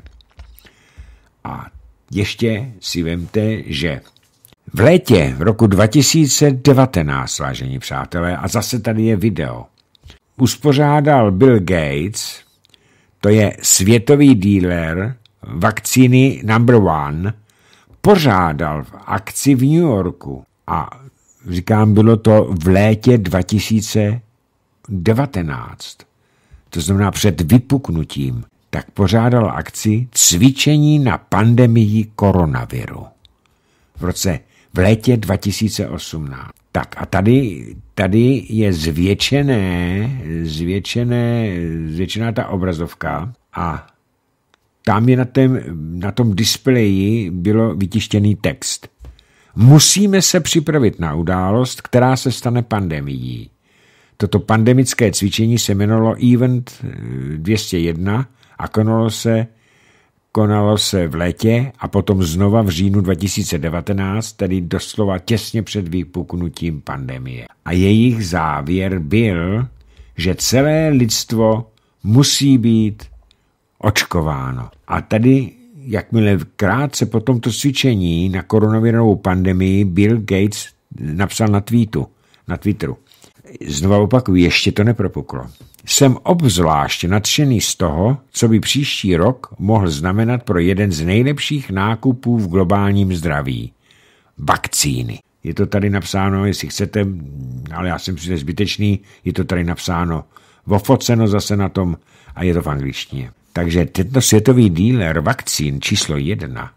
A ještě si vemte, že v létě v roku dva tisíce devatenáct, vážení přátelé, a zase tady je video, uspořádal Bill Gates, to je světový dealer vakcíny number one, pořádal v akci v New Yorku a říkám, bylo to v létě dva tisíce devatenáct, to znamená před vypuknutím, tak pořádal akci cvičení na pandemii koronaviru v roce v létě dva tisíce osmnáct. Tak a tady, tady je zvětšené, zvětšené, zvětšená ta obrazovka a tam je na, tém, na tom displeji bylo vytištěný text. Musíme se připravit na událost, která se stane pandemií. Toto pandemické cvičení se jmenovalo Event dvě stě jedna a konalo se, konalo se v létě a potom znova v říjnu dva tisíce devatenáct, tedy doslova těsně před vypuknutím pandemie. A jejich závěr byl, že celé lidstvo musí být očkováno. A tady, jakmile krátce po tomto cvičení na koronavirovou pandemii, Bill Gates napsal na tweetu, na Twitteru. Znova opakuju, ještě to nepropuklo. Jsem obzvlášť nadšený z toho, co by příští rok mohl znamenat pro jeden z nejlepších nákupů v globálním zdraví. Vakcíny. Je to tady napsáno, jestli chcete, ale já jsem přijde zbytečný, je to tady napsáno, ofoceno zase na tom a je to v angličtině. Takže tento světový dealer vakcín číslo jedna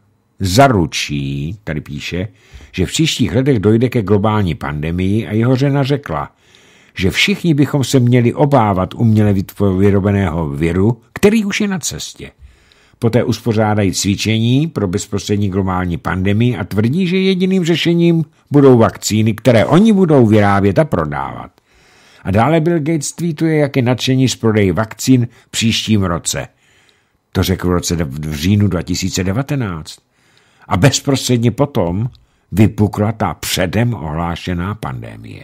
zaručí, tady píše, že v příštích letech dojde ke globální pandemii a jeho žena řekla, že všichni bychom se měli obávat uměle vyrobeného viru, který už je na cestě. Poté uspořádají cvičení pro bezprostřední globální pandemii a tvrdí, že jediným řešením budou vakcíny, které oni budou vyrábět a prodávat. A dále Bill Gates tweetuje, jak je nadšení z prodeje vakcín v příštím roce. To řekl v roce v říjnu dva tisíce devatenáct. A bezprostředně potom vypukla ta předem ohlášená pandemie.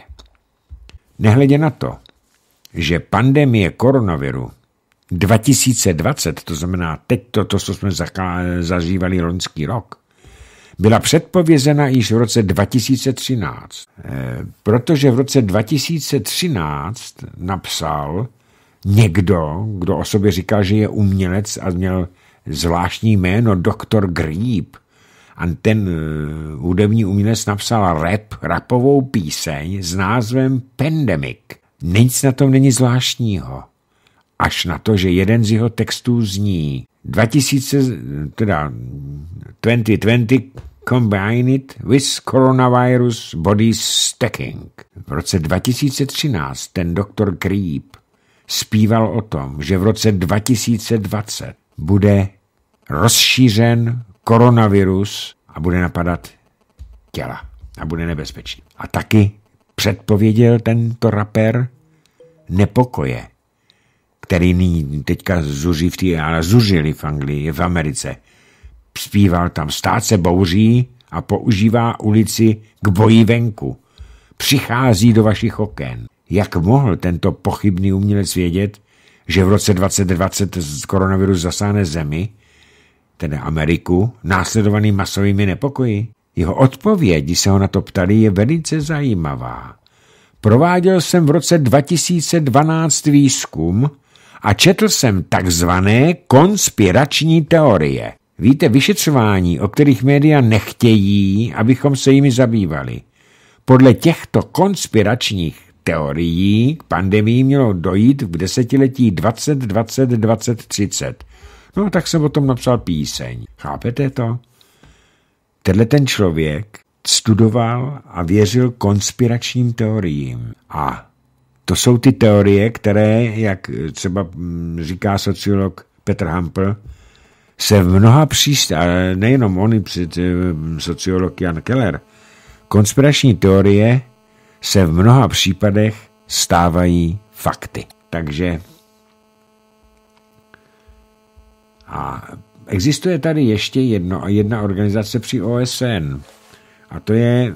Nehledě na to, že pandemie koronaviru dva tisíce dvacet, to znamená teď to, to co jsme zažívali loňský rok, byla předpovězena již v roce dva tisíce třináct. E, protože v roce dva tisíce třináct napsal někdo, kdo o sobě říkal, že je umělec a měl zvláštní jméno doktor Grip. A ten uh, hudební umělec napsal rap, rapovou píseň s názvem Pandemic. Nic na tom není zvláštního. Až na to, že jeden z jeho textů zní dva tisíce, teda dvacet dvacet combined with coronavirus body stacking. V roce dva tisíce třináct ten doktor Grip zpíval o tom, že v roce dva tisíce dvacet bude rozšířen koronavirus a bude napadat těla a bude nebezpečný. A taky předpověděl tento rapper nepokoje, který nyní teďka zuří v té, ale zuřili v Anglii, v Americe. Zpíval tam stát se bouří a používá ulici k boji venku. Přichází do vašich oken. Jak mohl tento pochybný umělec vědět, že v roce dvacet dvacet koronavirus zasáhne zemi, tedy Ameriku, následovaný masovými nepokoji? Jeho odpověď, když se ho na to ptali, je velice zajímavá. Prováděl jsem v roce dva tisíce dvanáct výzkum a četl jsem takzvané konspirační teorie. Víte, vyšetřování, o kterých média nechtějí, abychom se jimi zabývali. Podle těchto konspiračních teorií k pandemii mělo dojít v desetiletí dvacet, dvacet, dvacet, třicet. No tak jsem o tom napsal píseň. Chápete to? Tenhle ten člověk studoval a věřil konspiračním teoriím. A to jsou ty teorie, které, jak třeba říká sociolog Petr Hampl, se v mnoha přístách, ale nejenom on, sociolog Jan Keller, konspirační teorie se v mnoha případech stávají fakty. Takže a existuje tady ještě jedno, jedna organizace při O S N a to je,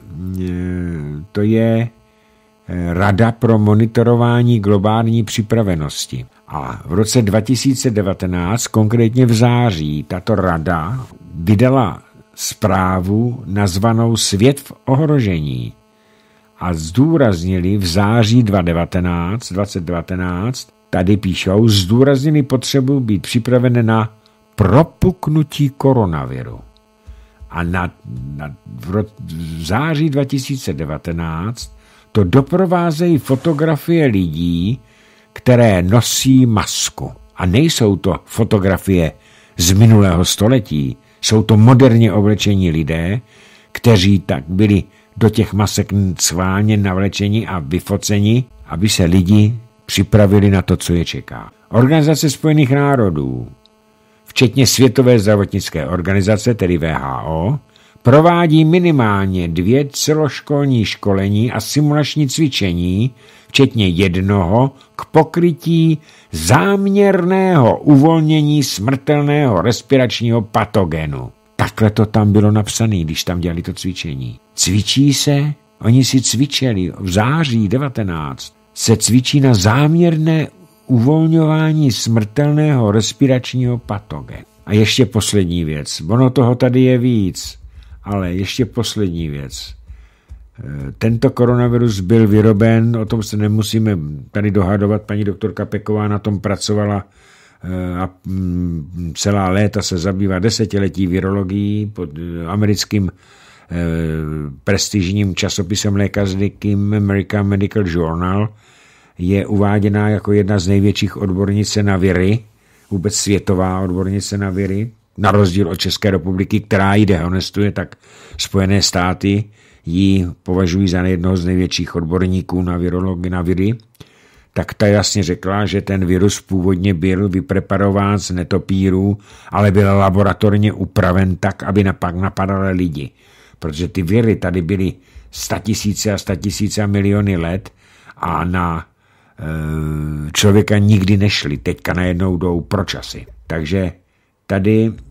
to je Rada pro monitorování globální připravenosti. A v roce dva tisíce devatenáct, konkrétně v září, tato rada vydala zprávu nazvanou Svět v ohrožení a zdůraznili v září dva tisíce devatenáct, tady píšou, zdůraznili potřebu být připravené na propuknutí koronaviru. A na, na, v, v září dva tisíce devatenáct to doprovázejí fotografie lidí, které nosí masku. A nejsou to fotografie z minulého století, jsou to moderně oblečení lidé, kteří tak byli do těch masek schválně navlečeni a vyfoceni, aby se lidi připravili na to, co je čeká. Organizace spojených národů, včetně Světové zdravotnické organizace, tedy W H O, provádí minimálně dvě celoškolní školení a simulační cvičení, včetně jednoho k pokrytí záměrného uvolnění smrtelného respiračního patogenu. Takhle to tam bylo napsané, když tam dělali to cvičení. Cvičí se, oni si cvičili v září devatenáct, se cvičí na záměrné uvolňování smrtelného respiračního patogenu. A ještě poslední věc, ono toho tady je víc, ale ještě poslední věc. Tento koronavirus byl vyroben, o tom se nemusíme tady dohadovat, paní doktorka Peková na tom pracovala a celá léta se zabývá desetiletí virologií pod americkým prestižním časopisem lékařským American Medical Journal. Je uváděná jako jedna z největších odbornic na viry, vůbec světová odbornice na viry, na rozdíl od České republiky, která ji dehonestuje, tak Spojené státy ji považují za jednoho z největších odborníků na virologii, na viry, tak ta jasně řekla, že ten virus původně byl vypreparován z netopírů, ale byl laboratorně upraven tak, aby napak napadaly lidi. Protože ty viry tady byly statisíce a statisíce a miliony let a na e, člověka nikdy nešly. Teďka najednou jdou pro časy. Takže tady e,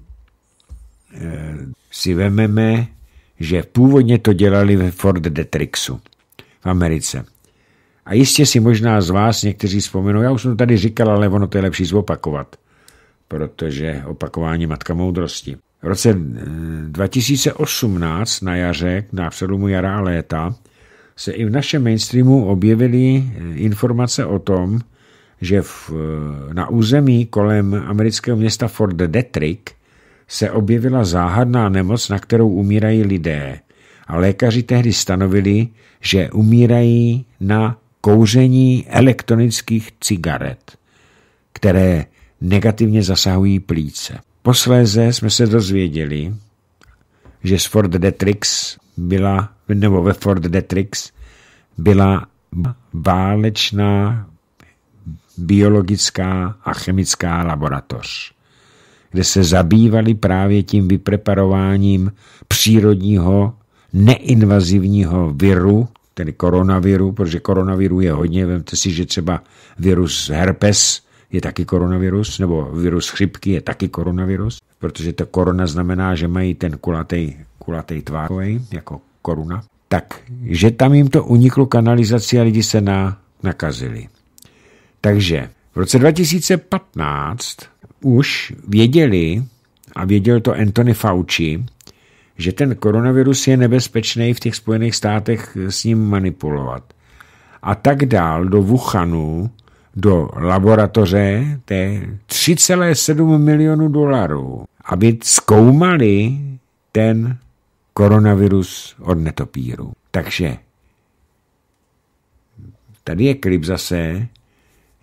si vememe, že původně to dělali ve Fort Detricksu v Americe. A jistě si možná z vás někteří vzpomenou, já už jsem to tady říkal, ale ono to je lepší zopakovat, protože opakování matka moudrosti. V roce dva tisíce osmnáct na jaře, na přelomu jara a léta, se i v našem mainstreamu objevily informace o tom, že v, na území kolem amerického města Fort Detrick se objevila záhadná nemoc, na kterou umírají lidé. A lékaři tehdy stanovili, že umírají na kouření elektronických cigaret, které negativně zasahují plíce. Posléze jsme se dozvěděli, že z Fort Detricks byla, nebo ve Fort Detricks byla válečná biologická a chemická laboratoř, kde se zabývali právě tím vypreparováním přírodního neinvazivního viru, tedy koronaviru, protože koronaviru je hodně, vemte si, že třeba virus herpes je taky koronavirus, nebo virus chřipky je taky koronavirus, protože to korona znamená, že mají ten kulatý, kulatý tvar, jako koruna, tak, že tam jim to uniklo kanalizaci a lidi se na, nakazili. Takže v roce dva tisíce patnáct už věděli, a věděl to Anthony Fauci, že ten koronavirus je nebezpečný v těch Spojených státech s ním manipulovat. A tak dál do Wuhanu, do laboratoře, to je tři celé sedm milionů dolarů, aby zkoumali ten koronavirus od netopíru. Takže tady je klip zase,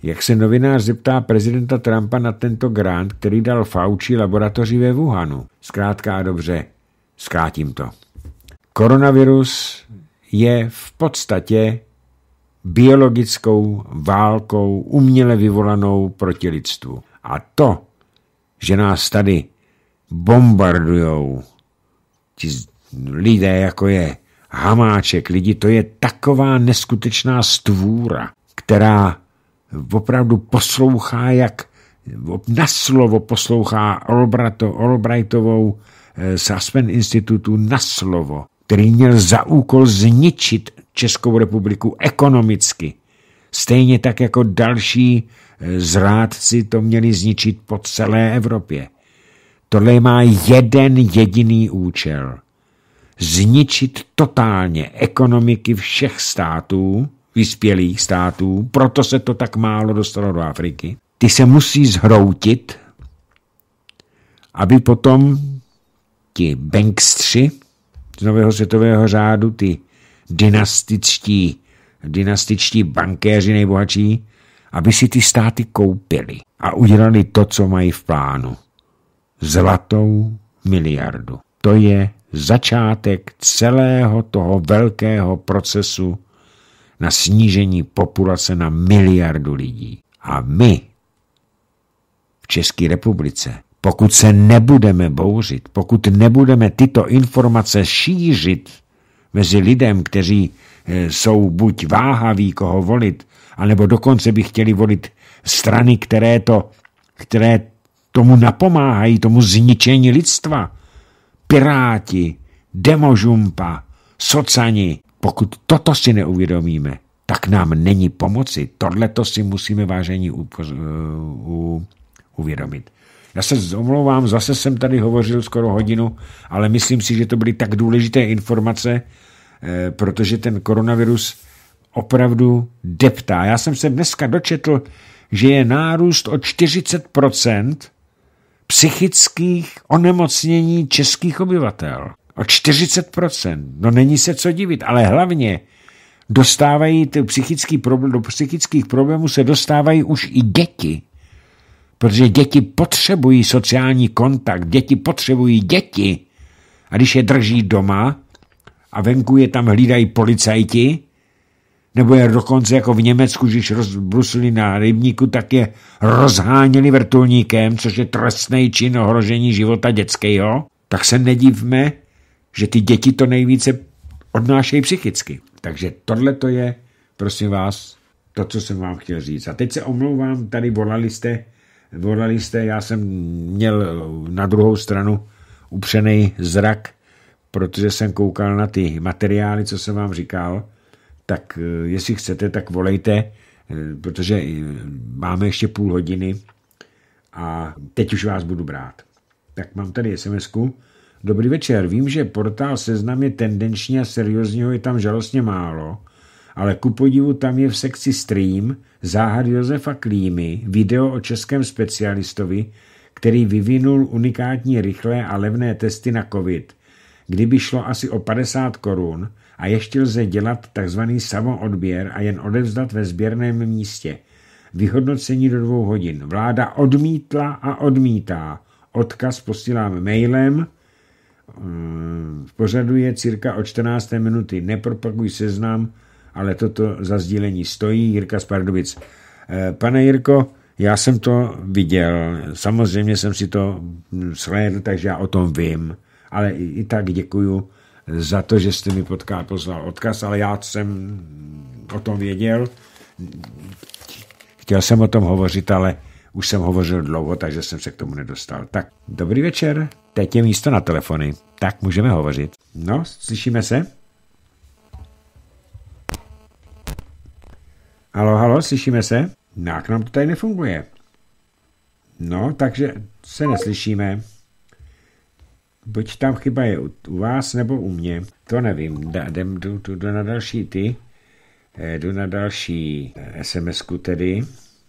Jak se novinář zeptá prezidenta Trumpa na tento grant, který dal Fauci laboratoři ve Wuhanu. Zkrátka a dobře, zkrátím to. Koronavirus je v podstatě biologickou válkou uměle vyvolanou proti lidstvu. A to, že nás tady bombardujou ti lidé, jako je Hamáček, lidi, to je taková neskutečná stvůra, která opravdu poslouchá, jak na slovo poslouchá Albrightovou z Aspen Institutu na slovo, který měl za úkol zničit Českou republiku ekonomicky. Stejně tak jako další zrádci to měli zničit po celé Evropě. Tohle má jeden jediný účel. Zničit totálně ekonomiky všech států, vyspělých států, proto se to tak málo dostalo do Afriky. Ty se musí zhroutit, aby potom ti bankstři z nového světového řádu, ty dynastičtí, dynastičtí bankéři nejbohatší, aby si ty státy koupili a udělali to, co mají v plánu. Zlatou miliardu. To je začátek celého toho velkého procesu na snížení populace na miliardu lidí. A my v České republice, pokud se nebudeme bouřit, pokud nebudeme tyto informace šířit mezi lidem, kteří jsou buď váhaví, koho volit, anebo dokonce by chtěli volit strany, které, to, které tomu napomáhají, tomu zničení lidstva, Piráti, Demožumpa, Socani. Pokud toto si neuvědomíme, tak nám není pomoci. Tohleto si musíme, vážení, u, u, uvědomit. Já se omlouvám, zase jsem tady hovořil skoro hodinu, ale myslím si, že to byly tak důležité informace, eh, protože ten koronavirus opravdu deptá. Já jsem se dneska dočetl, že je nárůst o čtyřicet procent psychických onemocnění českých obyvatel. O čtyřicet procent. No není se co divit, ale hlavně dostávají ty psychický problém, do psychických problémů se dostávají už i děti. Protože děti potřebují sociální kontakt, děti potřebují děti. A když je drží doma a venku je tam hlídají policajti, nebo je dokonce jako v Německu, když rozbrusili na rybníku, tak je rozháněli vrtulníkem, což je trestný čin ohrožení života dětského, tak se nedivme, že ty děti to nejvíce odnášejí psychicky. Takže tohle to je, prosím vás, to, co jsem vám chtěl říct. A teď se omlouvám, tady volali jste, volali jste, já jsem měl na druhou stranu upřený zrak, protože jsem koukal na ty materiály, co jsem vám říkal, tak jestli chcete, tak volejte, protože máme ještě půl hodiny a teď už vás budu brát. Tak mám tady es em esku. Dobrý večer, vím, že portál Seznam je tendenční a seriózního je tam žalostně málo, ale ku podivu tam je v sekci Stream záhad Josefa Klímy, video o českém specialistovi, který vyvinul unikátní rychlé a levné testy na covid. Kdyby šlo asi o padesát korun a ještě lze dělat takzvaný samoodběr a jen odevzdat ve sběrném místě. Vyhodnocení do dvou hodin. Vláda odmítla a odmítá. Odkaz posílám mailem. V pořadu je cirka o čtrnácté minuty. Nepropaguj Seznam, ale toto za sdílení stojí. Jirka z Pardubic. Pane Jirko, já jsem to viděl. Samozřejmě jsem si to shlédl, takže já o tom vím. Ale i, i tak děkuju za to, že jste mi potká poslal odkaz, ale já jsem o tom věděl. Chtěl jsem o tom hovořit, ale už jsem hovořil dlouho, takže jsem se k tomu nedostal. Tak, dobrý večer, teď je místo na telefony, tak můžeme hovořit. No, slyšíme se? Halo, halo, slyšíme se? No, k nám to tady nefunguje. No, takže se neslyšíme. Buď tam chyba je u, u vás, nebo u mě. To nevím. Jdem, jdu, jdu, jdu na další ty. Jdu na další es em esku tedy.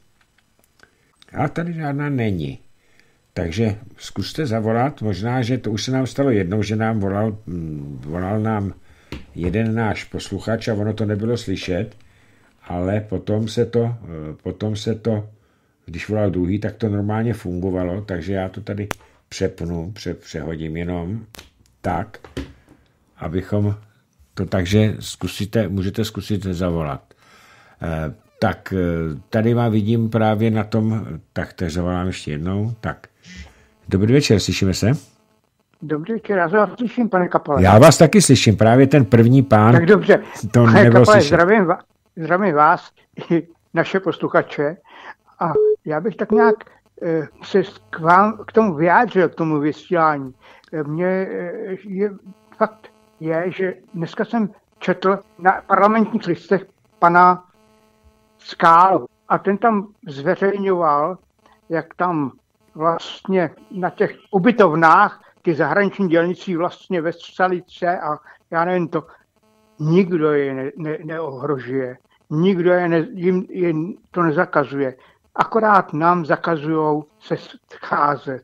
A tady žádná není. Takže zkuste zavolat. Možná, že to už se nám stalo jednou, že nám volal, volal nám jeden náš posluchač a ono to nebylo slyšet. ale potom se to, potom se to, když volal druhý, tak to normálně fungovalo, takže já to tady přepnu, pře, přehodím jenom tak, abychom to, takže zkusíte, můžete zkusit zavolat. E, tak tady má vidím právě na tom, tak teď zavolám ještě jednou, tak. Dobrý večer, slyšíme se? Dobrý večer, já vás slyším, pane Kapale. Já vás taky slyším, právě ten první pán. Tak dobře, to pane Kapale, zdravím, vás, zdravím vás i naše posluchače a já bych tak nějak eh, se k, vám, k tomu vyjádřil, k tomu vysílání. Mně eh, je, fakt je, že dneska jsem četl na parlamentních listech pana Skálu a ten tam zveřejňoval, jak tam vlastně na těch ubytovnách ty zahraniční dělníci vlastně ve Střelice a já nevím to, nikdo je ne, ne, neohrožuje, nikdo je ne, jim, jim to nezakazuje, akorát nám zakazujou se scházet.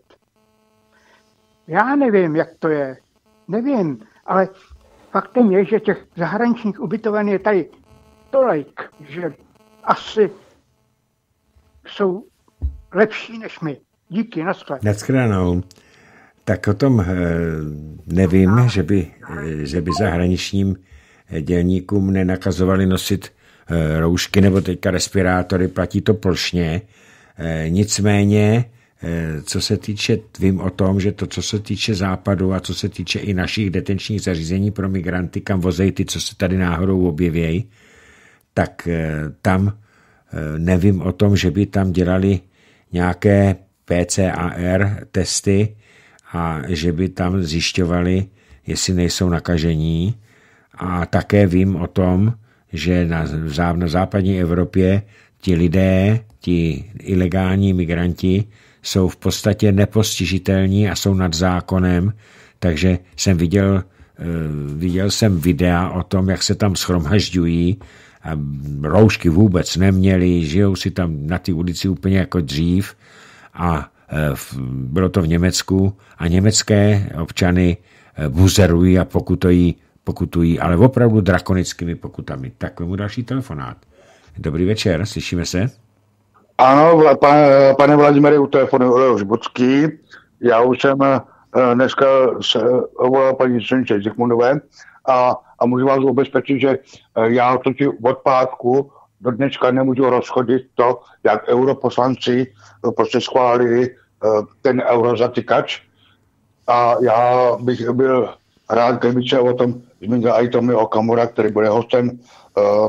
Já nevím, jak to je, nevím, ale faktem je, že těch zahraničních ubytoven je tady tolik, že asi jsou lepší než my. Díky, naschle. Naschledanou. Tak o tom nevím, že by, že by zahraničním dělníkům nenakazovali nosit roušky nebo teďka respirátory, platí to plošně. Nicméně, co se týče, vím o tom, že to, co se týče západu a co se týče i našich detenčních zařízení pro migranty, kam vozejí ty, co se tady náhodou objevějí, tak tam nevím o tom, že by tam dělali nějaké P C R testy a že by tam zjišťovali, jestli nejsou nakažení. A také vím o tom, že na, na západní Evropě ti lidé, ti ilegální migranti jsou v podstatě nepostižitelní a jsou nad zákonem, takže jsem viděl, viděl jsem videa o tom, jak se tam shromažďují a roušky vůbec neměli, žijou si tam na ty ulici úplně jako dřív a bylo to v Německu a německé občany buzerují a pokutují, pokutují, ale opravdu drakonickými pokutami. Tak mu další telefonát. Dobrý večer, slyšíme se? Ano, pane, pane Vladimíre, u telefonu Leoš Bocký. Já už jsem dneska se volal paní Soniče Zikmundové a, a můžu vás ubezpečit, že já totiž od pátku do dneška nemůžu rozchodit to, jak europoslanci prostě schválili ten eurozatykač a já bych byl rád, kdyby se o tom zmínil i Tomio Okamura, který bude hostem uh,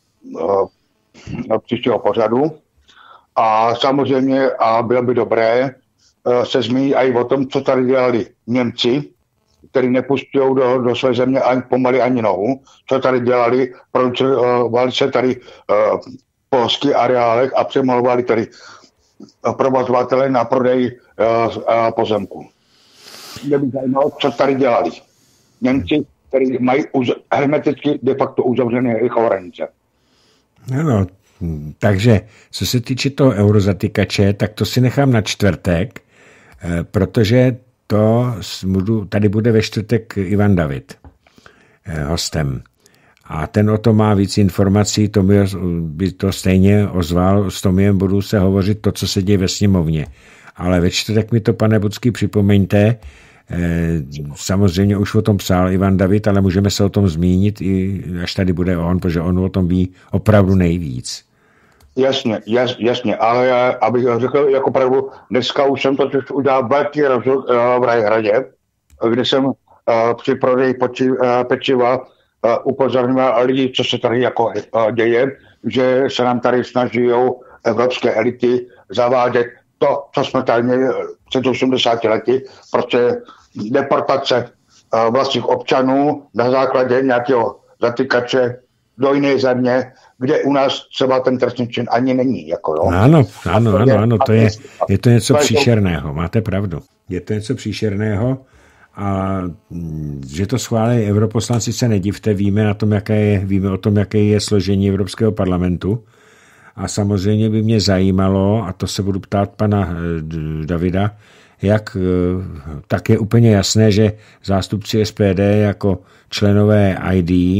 uh, příštího pořadu. A samozřejmě, a bylo by dobré uh, se zmínit i o tom, co tady dělali Němci, kteří nepustí do, do své země ani pomaly ani nohu, co tady dělali, producovali se tady uh, polský areálech a přemalovali tady provozovatele na prodej uh, uh, pozemku. Mě by zajímalo, co tady dělali. Němci, kteří mají uz, hermeticky de facto uzavřené hranice. Ano, takže co se týče toho eurozatykače, tak to si nechám na čtvrtek, protože to tady bude ve čtvrtek Ivan David hostem. A ten o tom má víc informací, to by to stejně ozval, s Tomiem budu se hovořit to, co se děje ve sněmovně. Ale ve čtvrtek mi to, pane Bocký, připomeňte, samozřejmě už o tom psal Ivan David, ale můžeme se o tom zmínit, i až tady bude on, protože on o tom ví opravdu nejvíc. Jasně, jas, jasně, ale já, abych řekl jako pravdu, dneska už jsem to udělal velký rozhled v Rajhradě, kde jsem uh, při prodeji poči, uh, pečiva uh, upozorňoval lidi, co se tady jako uh, děje, že se nám tady snaží evropské elity zavádět to, co jsme tady měli před osmdesáti lety, prostě deportace uh, vlastních občanů na základě nějakého zatykače do jiné země, kde u nás třeba ten trestný čin ani není. Jako, jo. Ano, ano, ano, ano, to je, je to něco příšerného, máte pravdu. Je to něco příšerného a že to schválí europoslanci, se nedivte, víme, na tom, jaké je, víme o tom, jaké je složení Evropského parlamentu a samozřejmě by mě zajímalo, a to se budu ptát pana Davida, jak, tak je úplně jasné, že zástupci S P D jako členové I D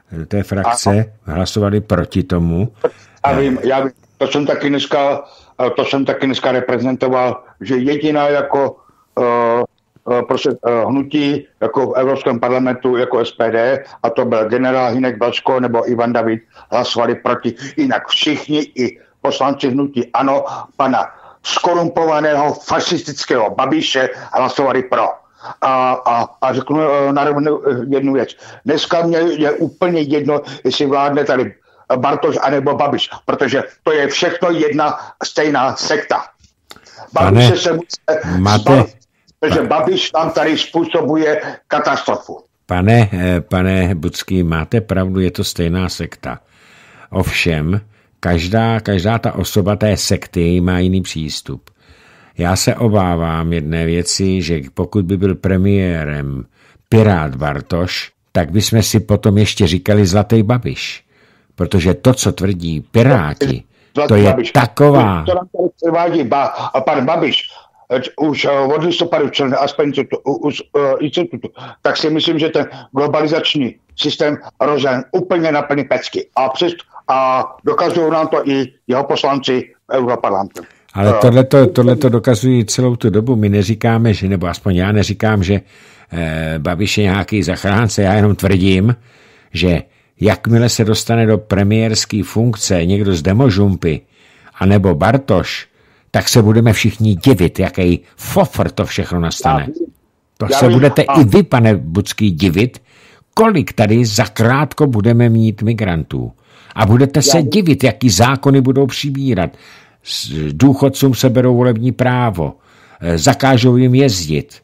té frakce a, hlasovali proti tomu. Já vím, já vím, to jsem taky dneska, to jsem taky dneska reprezentoval, že jediná jako uh, uh, prostě uh, hnutí jako v Evropském parlamentu jako S P D, a to byl generál Hynek Blažko nebo Ivan David, hlasovali proti. Jinak všichni i poslanci hnutí ANO, pana skorumpovaného fašistického Babiše hlasovali pro. A, a, a řeknu na rovnou jednu věc. Dneska mě je úplně jedno, jestli vládne tady Bartoš anebo Babiš, protože to je všechno jedna stejná sekta. Babiše se musí máte, protože Babiš nám tady způsobuje katastrofu. Pane, pane Bucký, máte pravdu, je to stejná sekta. Ovšem, každá, každá ta osoba té sekty má jiný přístup. Já se obávám jedné věci, že pokud by byl premiérem Pirát Bartoš, tak bychom si potom ještě říkali Zlatý Babiš. Protože to, co tvrdí Piráti, to je taková... To nám tady převádí ba, a pan Babiš už od listopadu člen aspoň institutu, tak si myslím, že ten globalizační systém rozdělen úplně na plný pecky. A, přes, a dokazují nám to i jeho poslanci v Europarlamentu. Ale tohleto, tohleto dokazují celou tu dobu. My neříkáme, že, nebo aspoň já neříkám, že eh, Babiš je nějaký zachránce. Já jenom tvrdím, že jakmile se dostane do premiérské funkce někdo z Demožumpy anebo Bartoš, tak se budeme všichni divit, jaký fofr to všechno nastane. To se budete i vy, pane Bucký, divit, kolik tady zakrátko budeme mít migrantů. A budete se divit, jaký zákony budou přibírat. Důchodcům se berou volební právo, zakážou jim jezdit,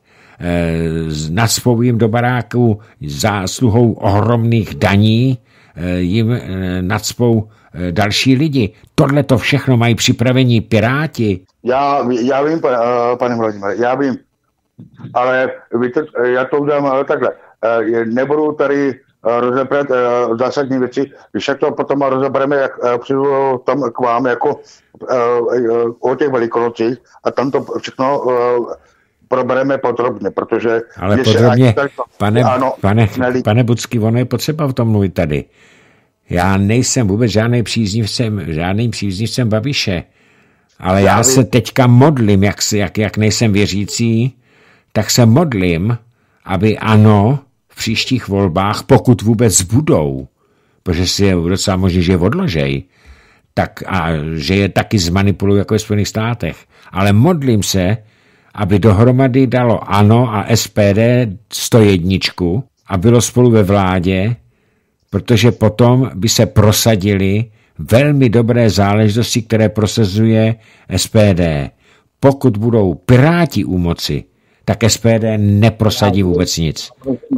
nacpou jim do baráku zásluhou ohromných daní, jim nacpou další lidi. Tohle to všechno mají připravení Piráti. Já, já vím, pane Vladimíre, já vím, ale víte, já to udělám takhle. Nebudu tady rozebrat zásadní věci, když to potom rozebereme, jak přijdu tam k vám jako o těch velikonocích a tam to všechno probereme podrobně, protože... Ale podrobně, to, pane, ano, pane, pane Bucký, ono je potřeba o tom mluvit tady. Já nejsem vůbec žádný příznivcem, žádným příznivcem Babiše, ale já, já se teďka modlím, jak, jak, jak nejsem věřící, tak se modlím, aby ANO v příštích volbách, pokud vůbec budou, protože si je docela možný, že je odložej, tak a že je taky zmanipulují jako ve Spojených státech. Ale modlím se, aby dohromady dalo ANO a S P D sto jedna a bylo spolu ve vládě, protože potom by se prosadily velmi dobré záležitosti, které prosazuje S P D. Pokud budou Piráti u moci, tak S P D neprosadí vůbec nic.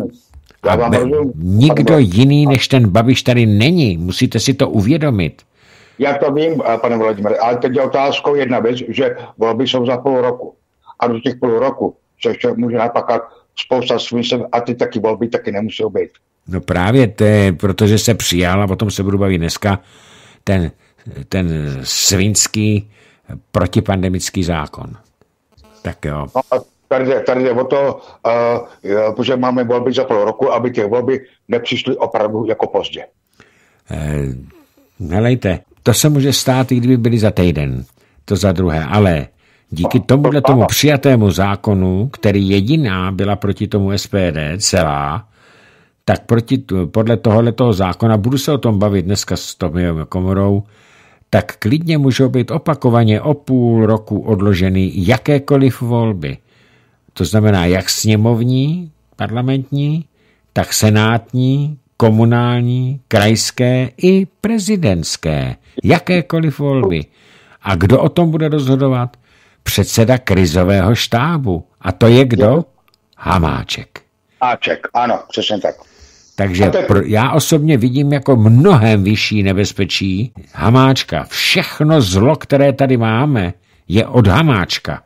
A be, nikdo jiný než ten Babiš tady není. Musíte si to uvědomit. Já to vím, pane Vladimíre, ale teď je otázkou jedna věc, že volby jsou za půl roku. A do těch půl roku se ještě může napakat spousta smysl a ty taky volby taky nemusí být. No právě, to je, protože se přijal, a o tom se budu bavit dneska, ten, ten svinský protipandemický zákon. Tak jo. No, tady, tady jde o to, uh, že máme volby za půl roku, aby těch volby nepřišly opravdu jako pozdě. Eh, helejte, to se může stát, i kdyby byly za týden. To za druhé, ale díky tomuhle tomu přijatému zákonu, který jediná byla proti tomu S P D celá, tak proti, podle tohoto zákona, budu se o tom bavit dneska s Tomiem Komorou, tak klidně můžou být opakovaně o půl roku odloženy jakékoliv volby. To znamená jak sněmovní, parlamentní, tak senátní, komunální, krajské i prezidentské. Jakékoliv volby. A kdo o tom bude rozhodovat? Předseda krizového štábu. A to je kdo? Hamáček. Hamáček, ano, přesně tak. Takže pro, já osobně vidím jako mnohem vyšší nebezpečí Hamáčka. Všechno zlo, které tady máme, je od Hamáčka.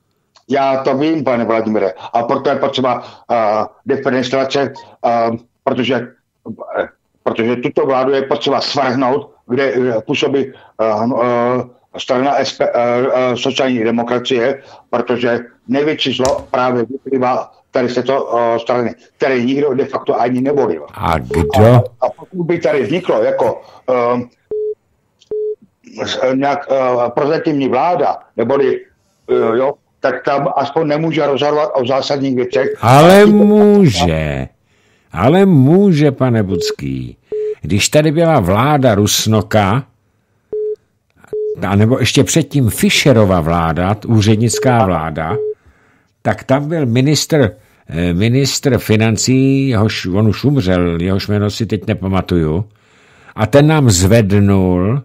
Já to vím, pane Vladimíre, a proto je potřeba uh, diferenciace, uh, protože, uh, protože tuto vládu je potřeba svrhnout, kde uh, působí uh, uh, strana S P, uh, uh, sociální demokracie, protože největší zlo právě vyplývá tady se to uh, strany, které nikdo de facto ani nevolil. A kdo? A, a pokud by tady vzniklo jako um, nějak uh, prozatímní vláda, neboli uh, jo, tak tam aspoň nemůže rozhodovat o zásadních věcech. Ale může. Ale může, pane Budský. Když tady byla vláda Rusnoka, nebo ještě předtím Fischerova vláda, úřednická vláda, tak tam byl ministr, ministr financí, jehož, on už umřel, jehož jméno si teď nepamatuju, a ten nám zvednul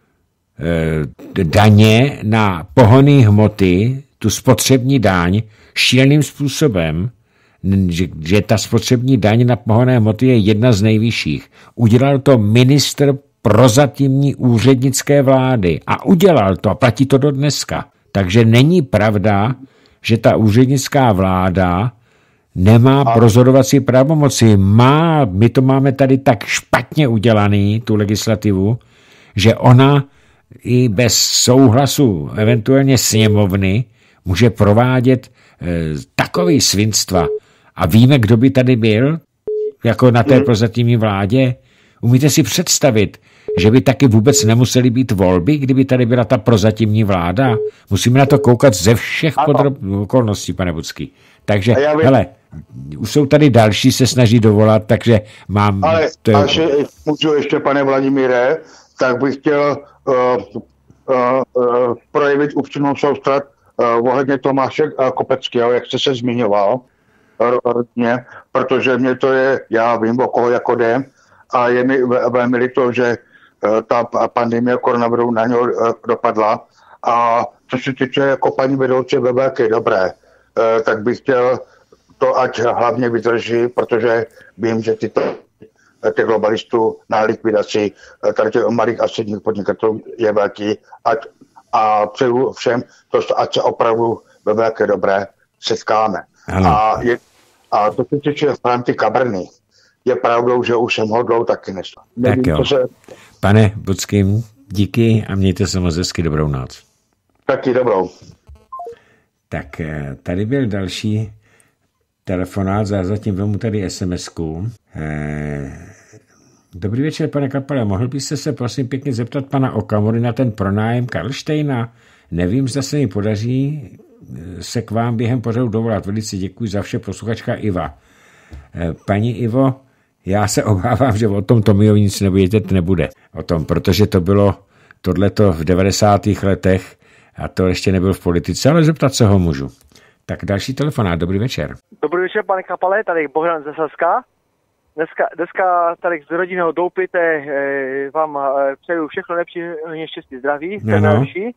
eh, daně na pohonné hmoty, tu spotřební daň, šíleným způsobem, že, že ta spotřební daň na pohonné hmoty je jedna z nejvyšších. Udělal to ministr prozatímní úřednické vlády a udělal to a platí to do dneska. Takže není pravda, že ta úřednická vláda nemá a... rozhodovací pravomoci. Má, my to máme tady tak špatně udělaný, tu legislativu, že ona i bez souhlasu eventuálně sněmovny může provádět e, takový svinstva. A víme, kdo by tady byl, jako na té hmm. prozatímní vládě? Umíte si představit, že by taky vůbec nemusely být volby, kdyby tady byla ta prozatímní vláda? Musíme na to koukat ze všech podrob- okolností, pane Budský. Takže, hele, už jsou tady další, se snaží dovolat, takže mám... Ale to... až můžu ještě, pane Vladimíre, tak bych chtěl uh, uh, uh, projevit upřímnou soustrat uh, ohledně Tomáše uh, Kopeckého, jak jste se zmiňoval, rodně, protože mě to je, já vím, o koho jako jde, a je mi velmi líto, že uh, ta pandemie koronaviru na něho uh, dopadla. A co se týče jako paní vedoucí ve velké dobré, uh, tak bych chtěl to, ať hlavně vydrží, protože vím, že tyto ty globalistů na likvidaci tady těch malých a středních podnikatelů je velký. Ať, a přeju všem, to, ať se opravdu ve velké dobré setkáme. A, je, a to se týče Franty Kabrny, je pravdou, že už jsem hodlou taky nesla. Tak jo. Se... Pane Budským, díky a mějte se moc hezky, dobrou noc. Taky dobrou. Tak tady byl další telefonát, zatím vemu tady es em esku. Dobrý večer, pane Kapale, mohl byste se prosím pěkně zeptat pana Okamury na ten pronájem Karlštejna? Nevím, zda se mi podaří se k vám během pořadu dovolat. Velice děkuji za vše, posluchačka Iva. Paní Ivo, já se obávám, že o tom Tomiovi nic nevědět nebude. O tom, protože to bylo tohleto v devadesátých letech a to ještě nebyl v politice, ale zeptat se ho můžu. Tak další telefonát, dobrý večer. Dobrý večer, pane Kapale, tady Bohdan ze Saska. Dneska, dneska tady z rodinného Doupite eh, vám eh, přeju všechno lepší, štěstí, zdraví, nejlepší.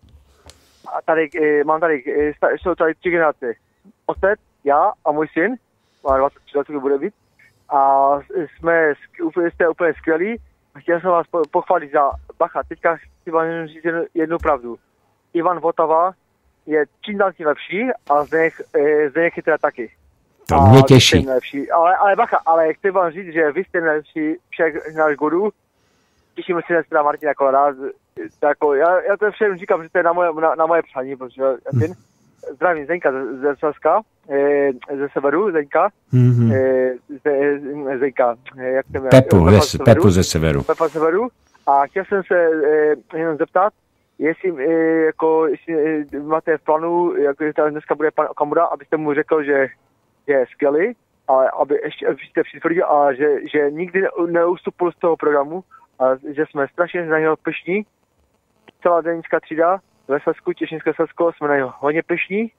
A tady eh, mám tady, eh, jsou tady tři generace. Otec, já a můj syn, má dvacet tři let, bude být. A jsme, jste úplně skvělí. Chtěl jsem vás pochválit za, bacha, teďka chci vám říct jednu pravdu. Ivan Votava je čím dál tím lepší a Zdeněk, Zdeněk je teda taky. To mě těší. Ale, ale bacha, ale chci vám říct, že vy jste nejlepší všech náš godů. Těším se na Martina Kolada. Jako, já, já to všem říkám, že to je na moje, na, na moje přání, protože já ten, zdravím Zdeňka ze, ze Saska, ze severu, Zdeňka. Mm-hmm. Ze, Zdeňka, jak se jmenuje? Pepu, Pepa, ze, Pepu ze severu. Pepa ze severu. A chtěl jsem se eh, jenom zeptat, jestli, eh, jako, jestli eh, máte v plánu, jako dneska bude pan Okamura, abyste mu řekl, že je skvělý, a aby ještě abyste přitvrdil a že, že nikdy neustupil z toho programu a že jsme strašně na něho pyšní. Celá denická třída ve Sasku, Těšinské Sasko, jsme na něho hodně pyšní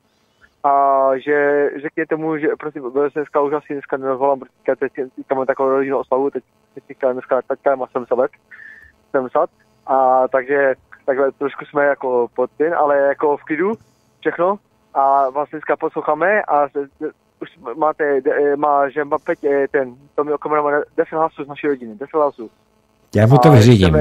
a že řekněte mu, že prosím, dneska už asi dneska nevolám, protože teďka mám takovou rodinnou oslavu, teď teďka dneska taťka má sedmdesát let, sedmdesát, a takže takhle trošku jsme jako pod tím, ale jako v klidu všechno a vás dneska posloucháme a už máte, má, že má Peť, ten, to mi Okamura má deset hlasů z naší rodiny, deset hlasů. Já mu to vyřídím.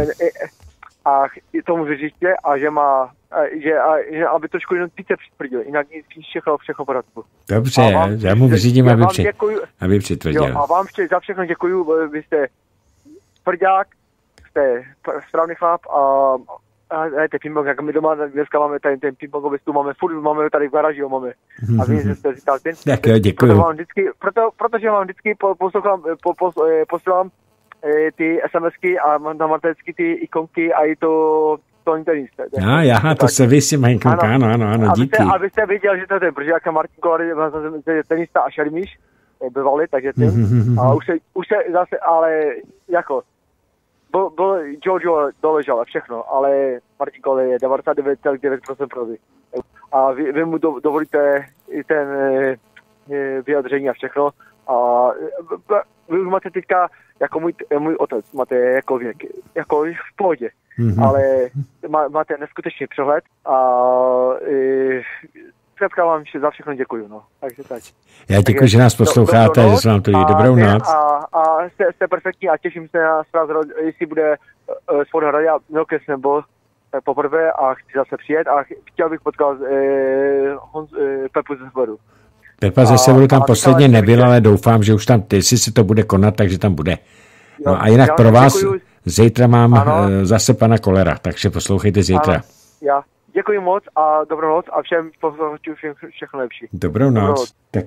A tomu vyřídíte a že má, že, a, že aby trošku jenom více přitvrdil, jinak všechno, všechno poradku. Dobře, vám, já mu vyřídím, aby, při, aby přitvrdil. Jo, a vám za všechno děkuju, vy jste tvrdák, jste správný chlap a a ne, ten ping-pong, jak my doma dneska máme tady ten ping-pongový stůl, máme furt, máme tady v garáži, ho máme. A vím, že jste říkal ten. Tak jo, děkuju. Proto vám vždycky, proto, protože vám vždycky po, poslouchám, po, po, posílám e, ty SMSky a na mateřsky ty ikonky a i to, to internet. No, já, to se vy si mají ano, ano, ano, ano, díky. Abyste, abyste viděl, že to je ten, protože jak Martin Kolary je tenista a šermíš, bývalý, takže ten. A už se, už se zase, ale jako, byl, byl Jojo doležel a všechno, ale Martin Kolary je devadesát devět celá devět procent prozy. A vy, vy mu do, dovolíte i ten e, vyjadření a všechno. A vy už máte teďka, jako můj, můj otec, máte jako věk, jako v pohodě. Mm-hmm. Ale má, máte neskutečný přehled a e, Zkrátka vám za všechno děkuju, no. Takže tak. Já děkuji, že nás posloucháte, do, že se vám to jí. Dobrou noc. A, a jste, jste perfektní a těším se na zpráv, jestli bude uh, svůj hradě Milkes nebo tak poprvé a chci zase přijet a chtěl bych potkat uh, Honz, uh, Pepu ze Severu. Pepa ze Severu tam posledně nebyl, ale doufám, že už tam, jestli se to bude konat, takže tam bude. No a jinak pro vás děkuju. Zítra mám ano. zase pana Kolera, takže poslouchejte zítra. Ano. Já. Děkuji moc a dobrou noc a všem posluchačům všechno lepší. Dobrou noc. Dobrou noc. Tak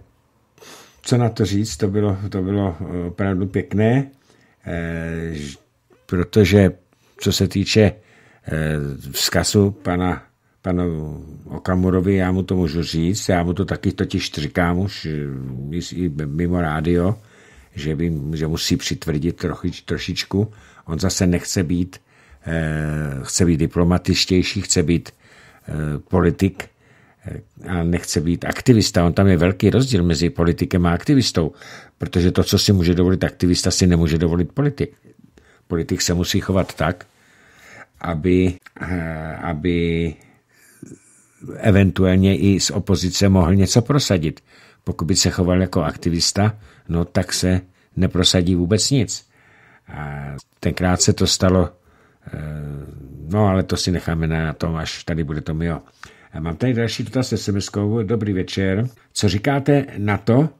co na to říct, to bylo, to bylo opravdu pěkné, eh, protože co se týče eh, vzkazu pana, panu Okamurovi, já mu to můžu říct, já mu to taky totiž říkám už i mimo rádio, že, by, že musí přitvrdit trochi, trošičku, on zase nechce být chce být diplomatičtější, chce být politik a nechce být aktivista. On tam je velký rozdíl mezi politikem a aktivistou, protože to, co si může dovolit aktivista, si nemůže dovolit politik. Politik se musí chovat tak, aby, aby eventuálně i z opozice mohl něco prosadit. Pokud by se choval jako aktivista, no tak se neprosadí vůbec nic. A tenkrát se to stalo. No, ale to si necháme na tom, až tady bude to mio. Mám tady další dotaz es em eskou. Dobrý večer. Co říkáte na to,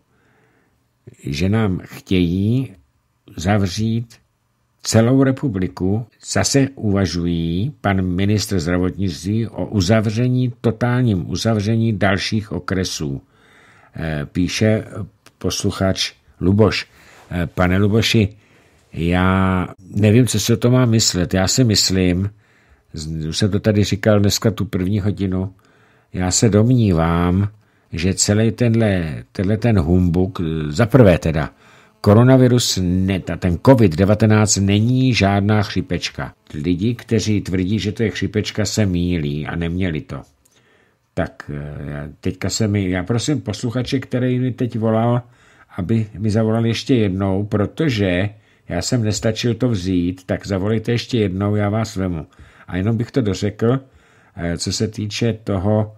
že nám chtějí zavřít celou republiku? Zase uvažují pan ministr zdravotnictví o uzavření, totálním uzavření dalších okresů. Píše posluchač Luboš. Pane Luboši, já nevím, co si o to mám myslet. Já si myslím, už jsem to tady říkal dneska tu první hodinu, já se domnívám, že celý tenhle, tenhle ten humbuk, za prvé teda, koronavirus, ne, ten covid devatenáct není žádná chřipečka. Lidi, kteří tvrdí, že to je chřipečka, se mýlí a neměli to. Tak teďka se mi, já prosím posluchače, který mi teď volal, aby mi zavolal ještě jednou, protože já jsem nestačil to vzít, tak zavolejte ještě jednou, já vás vemu. A jenom bych to dořekl, co se týče toho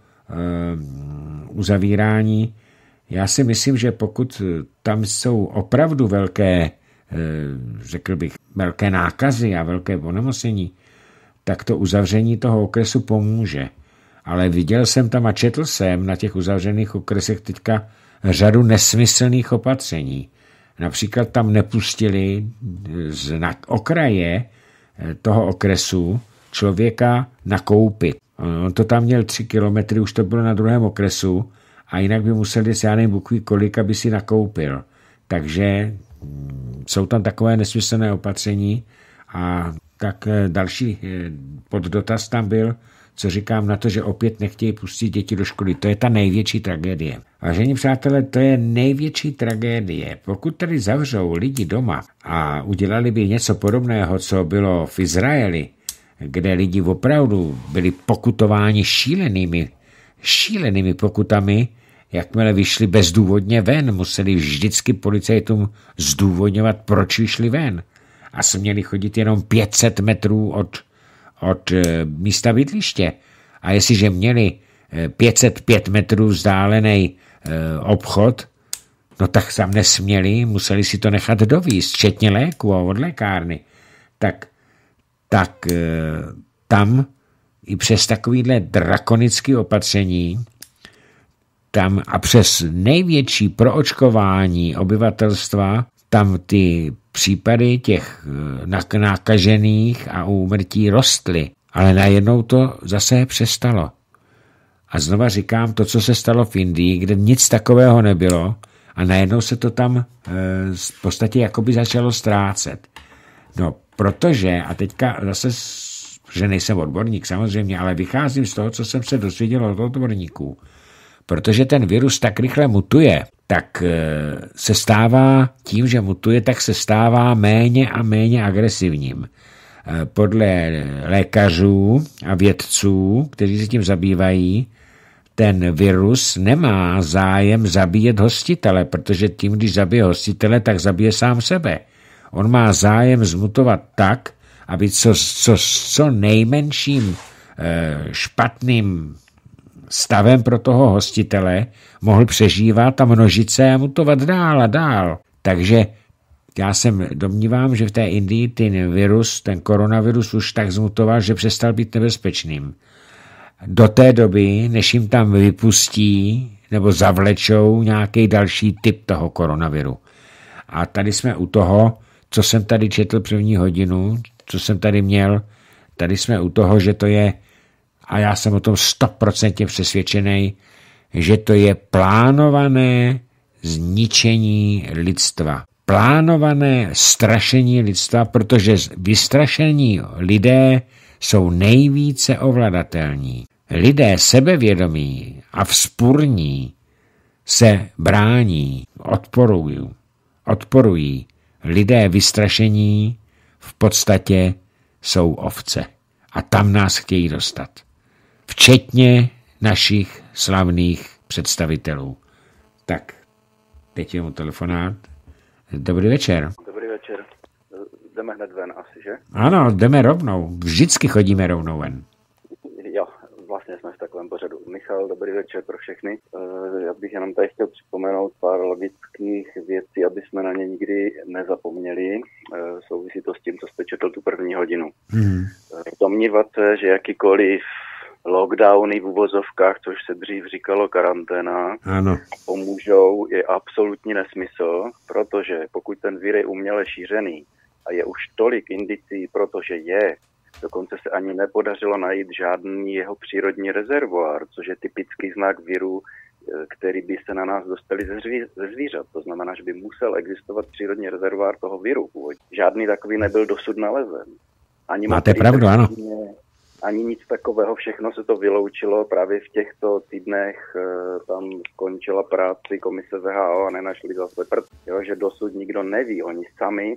uh, uzavírání. Já si myslím, že pokud tam jsou opravdu velké, uh, řekl bych, velké nákazy a velké onemocnění, tak to uzavření toho okresu pomůže. Ale viděl jsem tam a četl jsem na těch uzavřených okresech teďka řadu nesmyslných opatření. Například tam nepustili z na okraje toho okresu člověka nakoupit. On to tam měl tři kilometry, už to bylo na druhém okresu a jinak by musel jít, já nevím, bukví kolik, aby si nakoupil. Takže jsou tam takové nesmyslné opatření a tak další poddotaz tam byl, co říkám na to, že opět nechtějí pustit děti do školy. To je ta největší tragédie. Vážení přátelé, to je největší tragédie. Pokud tady zavřou lidi doma a udělali by něco podobného, co bylo v Izraeli, kde lidi opravdu byli pokutováni šílenými, šílenými pokutami, jakmile vyšli bezdůvodně ven, museli vždycky policajtům zdůvodňovat, proč vyšli ven. A směli chodit jenom pět set metrů od od místa bydliště. A jestliže měli pět set pět metrů vzdálený obchod, no tak tam nesměli, museli si to nechat dovízt, včetně léku a od lékárny. Tak, tak tam i přes takovýhle drakonické opatření tam a přes největší proočkování obyvatelstva tam ty případy těch nakažených a úmrtí rostly. Ale najednou to zase přestalo. A znova říkám, to, co se stalo v Indii, kde nic takového nebylo, a najednou se to tam e, v podstatě jakoby začalo ztrácet. No, protože, a teďka zase, že nejsem odborník samozřejmě, ale vycházím z toho, co jsem se dozvěděl od odborníků. Protože ten virus tak rychle mutuje, tak e, se stává, tím, že mutuje, tak se stává méně a méně agresivním. E, podle lékařů a vědců, kteří se tím zabývají, ten virus nemá zájem zabíjet hostitele, protože tím, když zabije hostitele, tak zabije sám sebe. On má zájem zmutovat tak, aby co, co, co nejmenším e, špatným stavem pro toho hostitele mohl přežívat a množit se a mutovat dál a dál. Takže já jsem domnívám, že v té Indii ten virus, ten koronavirus už tak zmutoval, že přestal být nebezpečným. Do té doby, než jim tam vypustí nebo zavlečou nějaký další typ toho koronaviru. A tady jsme u toho, co jsem tady četl první hodinu, co jsem tady měl, tady jsme u toho, že to je, a já jsem o tom stoprocentně přesvědčený, že to je plánované zničení lidstva. Plánované strašení lidstva, protože vystrašení lidé jsou nejvíce ovladatelní. Lidé sebevědomí a vzpurní se brání, odporují, odporují. Lidé vystrašení v podstatě jsou ovce. A tam nás chtějí dostat. Včetně našich slavných představitelů. Tak, teď je mu telefonát. Dobrý večer. Dobrý večer. Jdeme hned ven asi, že? Ano, jdeme rovnou. Vždycky chodíme rovnou ven. Jo, vlastně jsme v takovém pořadu. Michal, dobrý večer pro všechny. Já bych jenom tady chtěl připomenout pár logických věcí, aby jsme na ně nikdy nezapomněli. Souvisí to s tím, co jste četl tu první hodinu. Hmm. Domnívat se, že jakýkoliv lockdowny v uvozovkách, což se dřív říkalo karanténa, ano, pomůžou, je absolutní nesmysl, protože pokud ten vir je uměle šířený a je už tolik indicí, protože je, dokonce se ani nepodařilo najít žádný jeho přírodní rezervoár, což je typický znak viru, který by se na nás dostali ze, zví, ze zvířat. To znamená, že by musel existovat přírodní rezervoár toho viru. Žádný takový nebyl dosud nalezen. Ani máte pravdu, ano. Ani nic takového, všechno se to vyloučilo. Právě v těchto týdnech e, tam skončila práci komise V H O a nenašli zase prd. Jo, že dosud nikdo neví. Oni sami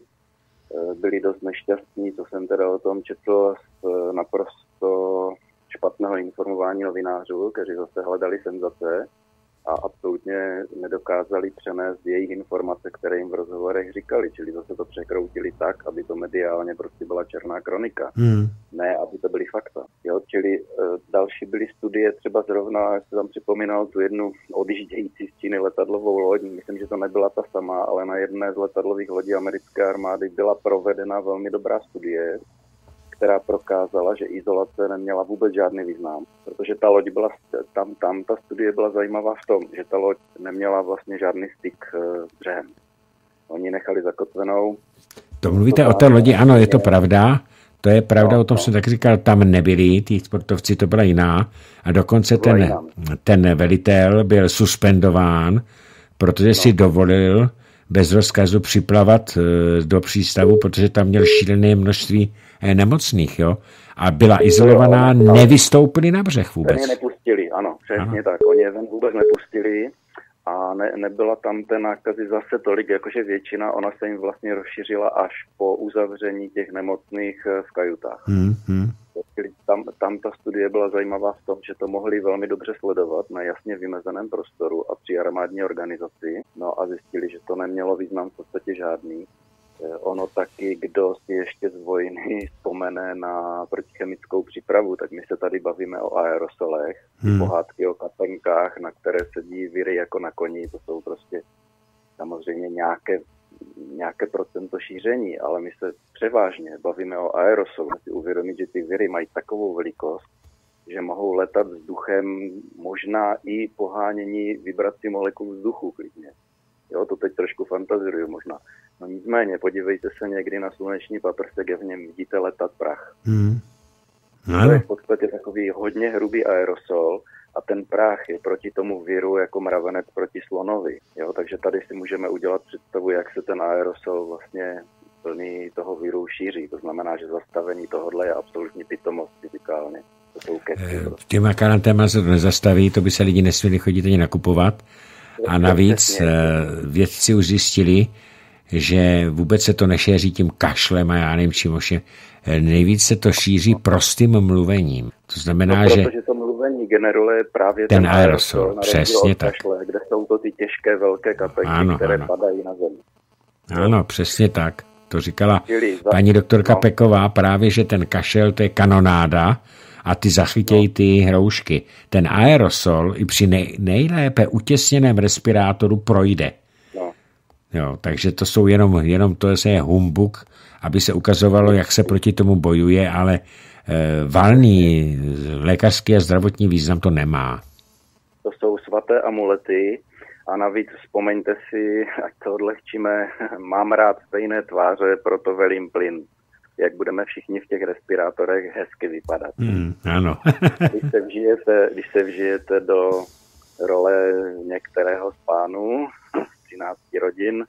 e, byli dost nešťastní, co jsem teda o tom četl z e, naprosto špatného informování novinářů, kteří zase hledali senzace a absolutně nedokázali přenést jejich informace, které jim v rozhovorech říkali. Čili zase to překroutili tak, aby to mediálně prostě byla černá kronika. Hmm. Ne, aby to byly fakta. Jo, čili e, další byly studie, třeba zrovna, jak se tam připomínal, tu jednu odjíždějící z Číny letadlovou loď. Myslím, že to nebyla ta sama, ale na jedné z letadlových lodí americké armády byla provedena velmi dobrá studie, která prokázala, že izolace neměla vůbec žádný význam, protože ta loď byla, tam, tam ta studie byla zajímavá v tom, že ta loď neměla vlastně žádný styk s břehem. Oni nechali zakotvenou. To mluvíte to o té lodi, ano, je to pravda, to je pravda, no, o tom no. jsem tak říkal, tam nebyli, tí sportovci, to byla jiná, a dokonce ten, ten velitel byl suspendován, protože no. si dovolil bez rozkazu připlavat do přístavu, protože tam měl šílené množství nemocných, jo, a byla izolovaná, jo, nevystoupili na břeh vůbec. Oni nepustili, ano, přesně ano. tak, oni je vůbec nepustili a ne, nebyla tam té nákazy zase tolik, jakože většina, ona se jim vlastně rozšířila až po uzavření těch nemocných v kajutách. Hmm, hmm. Tam, tam ta studie byla zajímavá v tom, že to mohli velmi dobře sledovat na jasně vymezeném prostoru a při armádní organizaci, no a zjistili, že to nemělo význam v podstatě žádný. Ono taky, kdo si ještě z vojny vzpomene na protichemickou přípravu, tak my se tady bavíme o aerosolech, hmm. pohádky o kapenkách, na které sedí viry jako na koni, to jsou prostě samozřejmě nějaké, nějaké procento šíření, ale my se převážně bavíme o aerosolu. Si uvědomit, že ty viry mají takovou velikost, že mohou letat vzduchem, možná i pohánění vibrací molekul vzduchu klidně. Jo, to teď trošku fantaziruju možná. No nicméně, podívejte se někdy na sluneční paprsek a v něm vidíte letat prach. Hmm. To je v podstatě takový hodně hrubý aerosol a ten prach je proti tomu viru jako mravenec proti slonovi. Jo? Takže tady si můžeme udělat představu, jak se ten aerosol vlastně plný toho viru šíří. To znamená, že zastavení tohohle je absolutní pitomost fyzikálně. To jsou kecky. V těma karanténama se to nezastaví, to by se lidi nesměli chodit ani nakupovat. A navíc vědci už zjistili, že vůbec se to nešíří tím kašlem a já nevím čím oše. Nejvíc se to šíří prostým mluvením. To znamená, no, že... Protože to mluvení generuje právě ten, ten aerosol, aerosol přesně tak. Kašle, kde jsou to ty těžké velké kapky, ano, které ano. padají na zemi. Ano, přesně tak. To říkala Čili za... paní doktorka no. Peková právě, že ten kašel to je kanonáda a ty zachytějí no. ty hroušky. Ten aerosol i při nej, nejlépe utěsněném respirátoru projde. No. Jo, takže to jsou jenom, jenom to je humbuk, aby se ukazovalo, jak se proti tomu bojuje, ale e, valný lékařský a zdravotní význam to nemá. To jsou svaté amulety a navíc vzpomeňte si, ať to odlehčíme, mám rád stejné tváře, proto velím plyn. Jak budeme všichni v těch respirátorech hezky vypadat. Mm, ano. když, se vžijete, když se vžijete do role některého z pánů z třinácti rodin,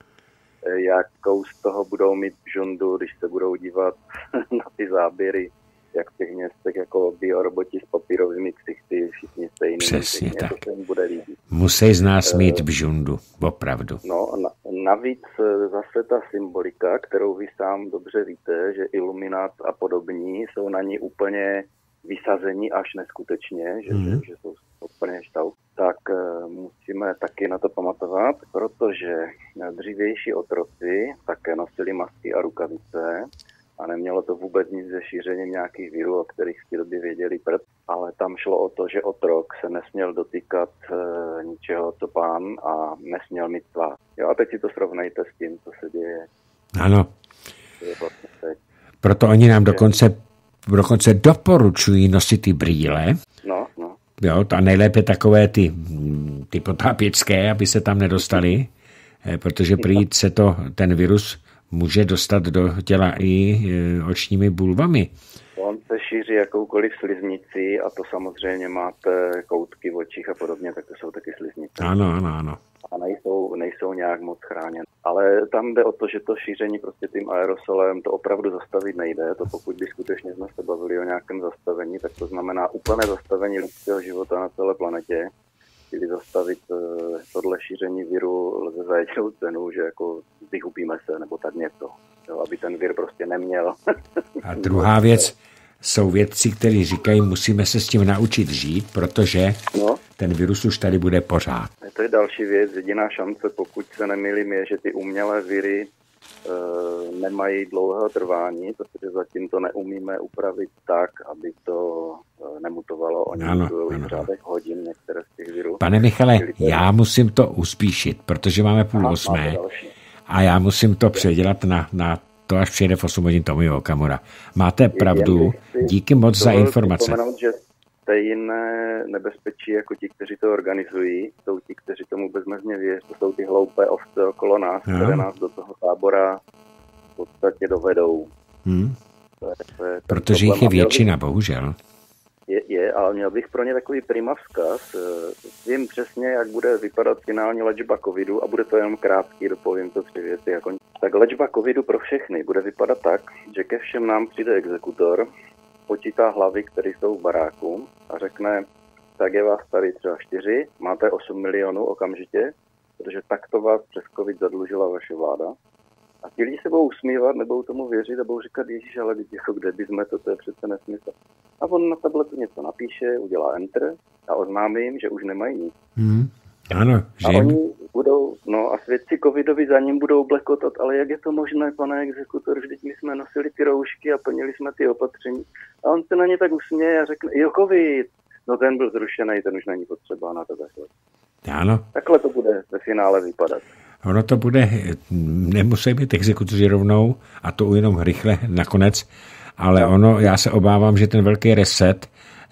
jakou z toho budou mít žundu, když se budou dívat na ty záběry, jak v těch městech jako bioroboti s papírovými ksichty, všichni stejný. Přesně tak. To se jim bude líbit. Musí z nás mít bžundu, opravdu. No, na, navíc zase ta symbolika, kterou vy sám dobře víte, že iluminát a podobní jsou na ní úplně vysazení až neskutečně, že, mm. že jsou úplně štav, tak uh, musíme taky na to pamatovat, protože dřívější otroci také nosili masky a rukavice a nemělo to vůbec nic se šířením nějakých virů, o kterých v té době věděli prd, ale tam šlo o to, že otrok se nesměl dotýkat uh, ničeho, co pán a nesměl mít tvář. Jo, a teď si to srovnejte s tím, co se děje. Ano. Je vlastně teď. Proto oni nám dokonce, dokonce doporučují nosit ty brýle. No, no. Jo, a nejlépe takové ty, ty potápěčské, aby se tam nedostali, protože prý se to, ten virus může dostat do těla i očními bulvami. On se šíří jakoukoliv sliznicí a to samozřejmě máte koutky v očích a podobně, tak to jsou taky sliznice. Ano, ano, ano. A nejsou, nejsou nějak moc chráněny. Ale tam jde o to, že to šíření prostě tím aerosolem to opravdu zastavit nejde. To pokud by skutečně jsme se bavili o nějakém zastavení, tak to znamená úplné zastavení lidského života na celé planetě. Čili zastavit uh, tohle šíření viru lze za jedinou cenu, že jako vyhubíme se nebo tak něco. Jo, aby ten vir prostě neměl. A druhá věc, jsou vědci, kteří říkají, musíme se s tím naučit žít, protože no. ten virus už tady bude pořád. To je další věc. Jediná šance, pokud se nemýlím, je, že ty umělé viry e, nemají dlouhého trvání, protože zatím to neumíme upravit tak, aby to e, nemutovalo. Oni mutují v řádech hodin některé z těch virů. Pane Michale, já musím to uspíšit, protože máme půl Aha, osmé a já musím to předělat na, na to, až přijde v osm hodin Tomio Okamura. Máte pravdu, díky moc za informace. Že stejné nebezpečí jako ti, kteří to organizují, jsou ti, kteří tomu bezmezně věří, to jsou ty hloupé ovce okolo nás, no. které nás do toho tábora v podstatě dovedou. Hmm. To je, to je Protože jich je většina, bohužel. Je, je, ale měl bych pro ně takový prima vzkaz. Vím přesně, jak bude vypadat finální léčba covidu a bude to jenom krátký, dopovím to tři věci. Jako... Tak léčba covidu pro všechny bude vypadat tak, že ke všem nám přijde exekutor, počítá hlavy, které jsou v baráku a řekne, tak je vás tady třeba čtyři, máte osm milionů okamžitě, protože takto vás přes covid zadlužila vaše vláda. A ti lidi se budou usmívat, nebudou tomu věřit a budou říkat, ježiš, ale jako kde by jsme to, to je přece nesmysl. A on na tabletu něco napíše, udělá enter a oznámí jim, že už nemají nic. Hmm. Ano, a oni budou, no a svědci covidovi za ním budou blekotat, ale jak je to možné, pane exekutor, vždyť my jsme nosili ty roušky a plnili jsme ty opatření. A on se na ně tak usměje a řekne, jo, covid, no ten byl zrušený, ten už není potřeba na to takhle. Ano. Takhle to bude ve finále vypadat. Ono to bude, nemusí být exekutoři rovnou a to jenom rychle nakonec, ale no. ono, já se obávám, že ten velký reset,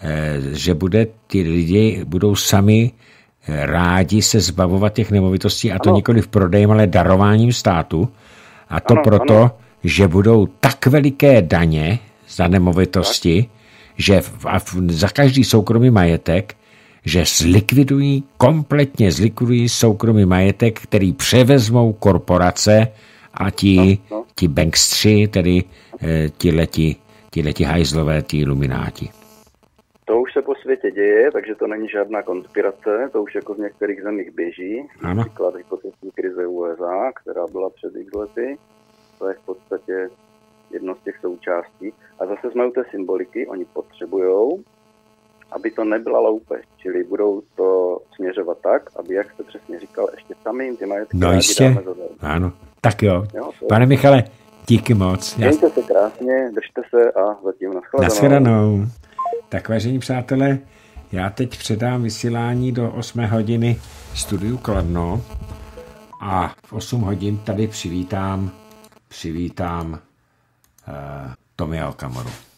že bude ty lidi budou sami rádi se zbavovat těch nemovitostí a to ano. nikoli v prodejem, ale darováním státu. A to ano, proto, ano. že budou tak veliké daně za nemovitosti, tak. že v, a v, za každý soukromý majetek, že zlikvidují, kompletně zlikvidují soukromý majetek, který převezmou korporace a ti, no, no. ti bankstři, tedy eh, tihleti, tihleti hajzlové, ti ilumináti. To už se po světě děje, takže to není žádná konspirace, to už jako v některých zemích běží. Ano. Například hypotéční krize U S A, která byla před x lety, to je v podstatě jedno z těch součástí. A zase jsme u té symboliky, oni potřebujou, aby to nebyla loupež, čili budou to směřovat tak, aby, jak jste přesně říkal, ještě sami jim ty majetky no jistě, ano, tak jo. jo Pane Michale, díky moc. Mějte se krásně, držte se a zatím nashledanou. Nashledanou. Tak vážení přátelé, já teď předám vysílání do osmé hodiny studiu Kladno a v osm hodin tady přivítám, přivítám uh, Tomia Okamoru.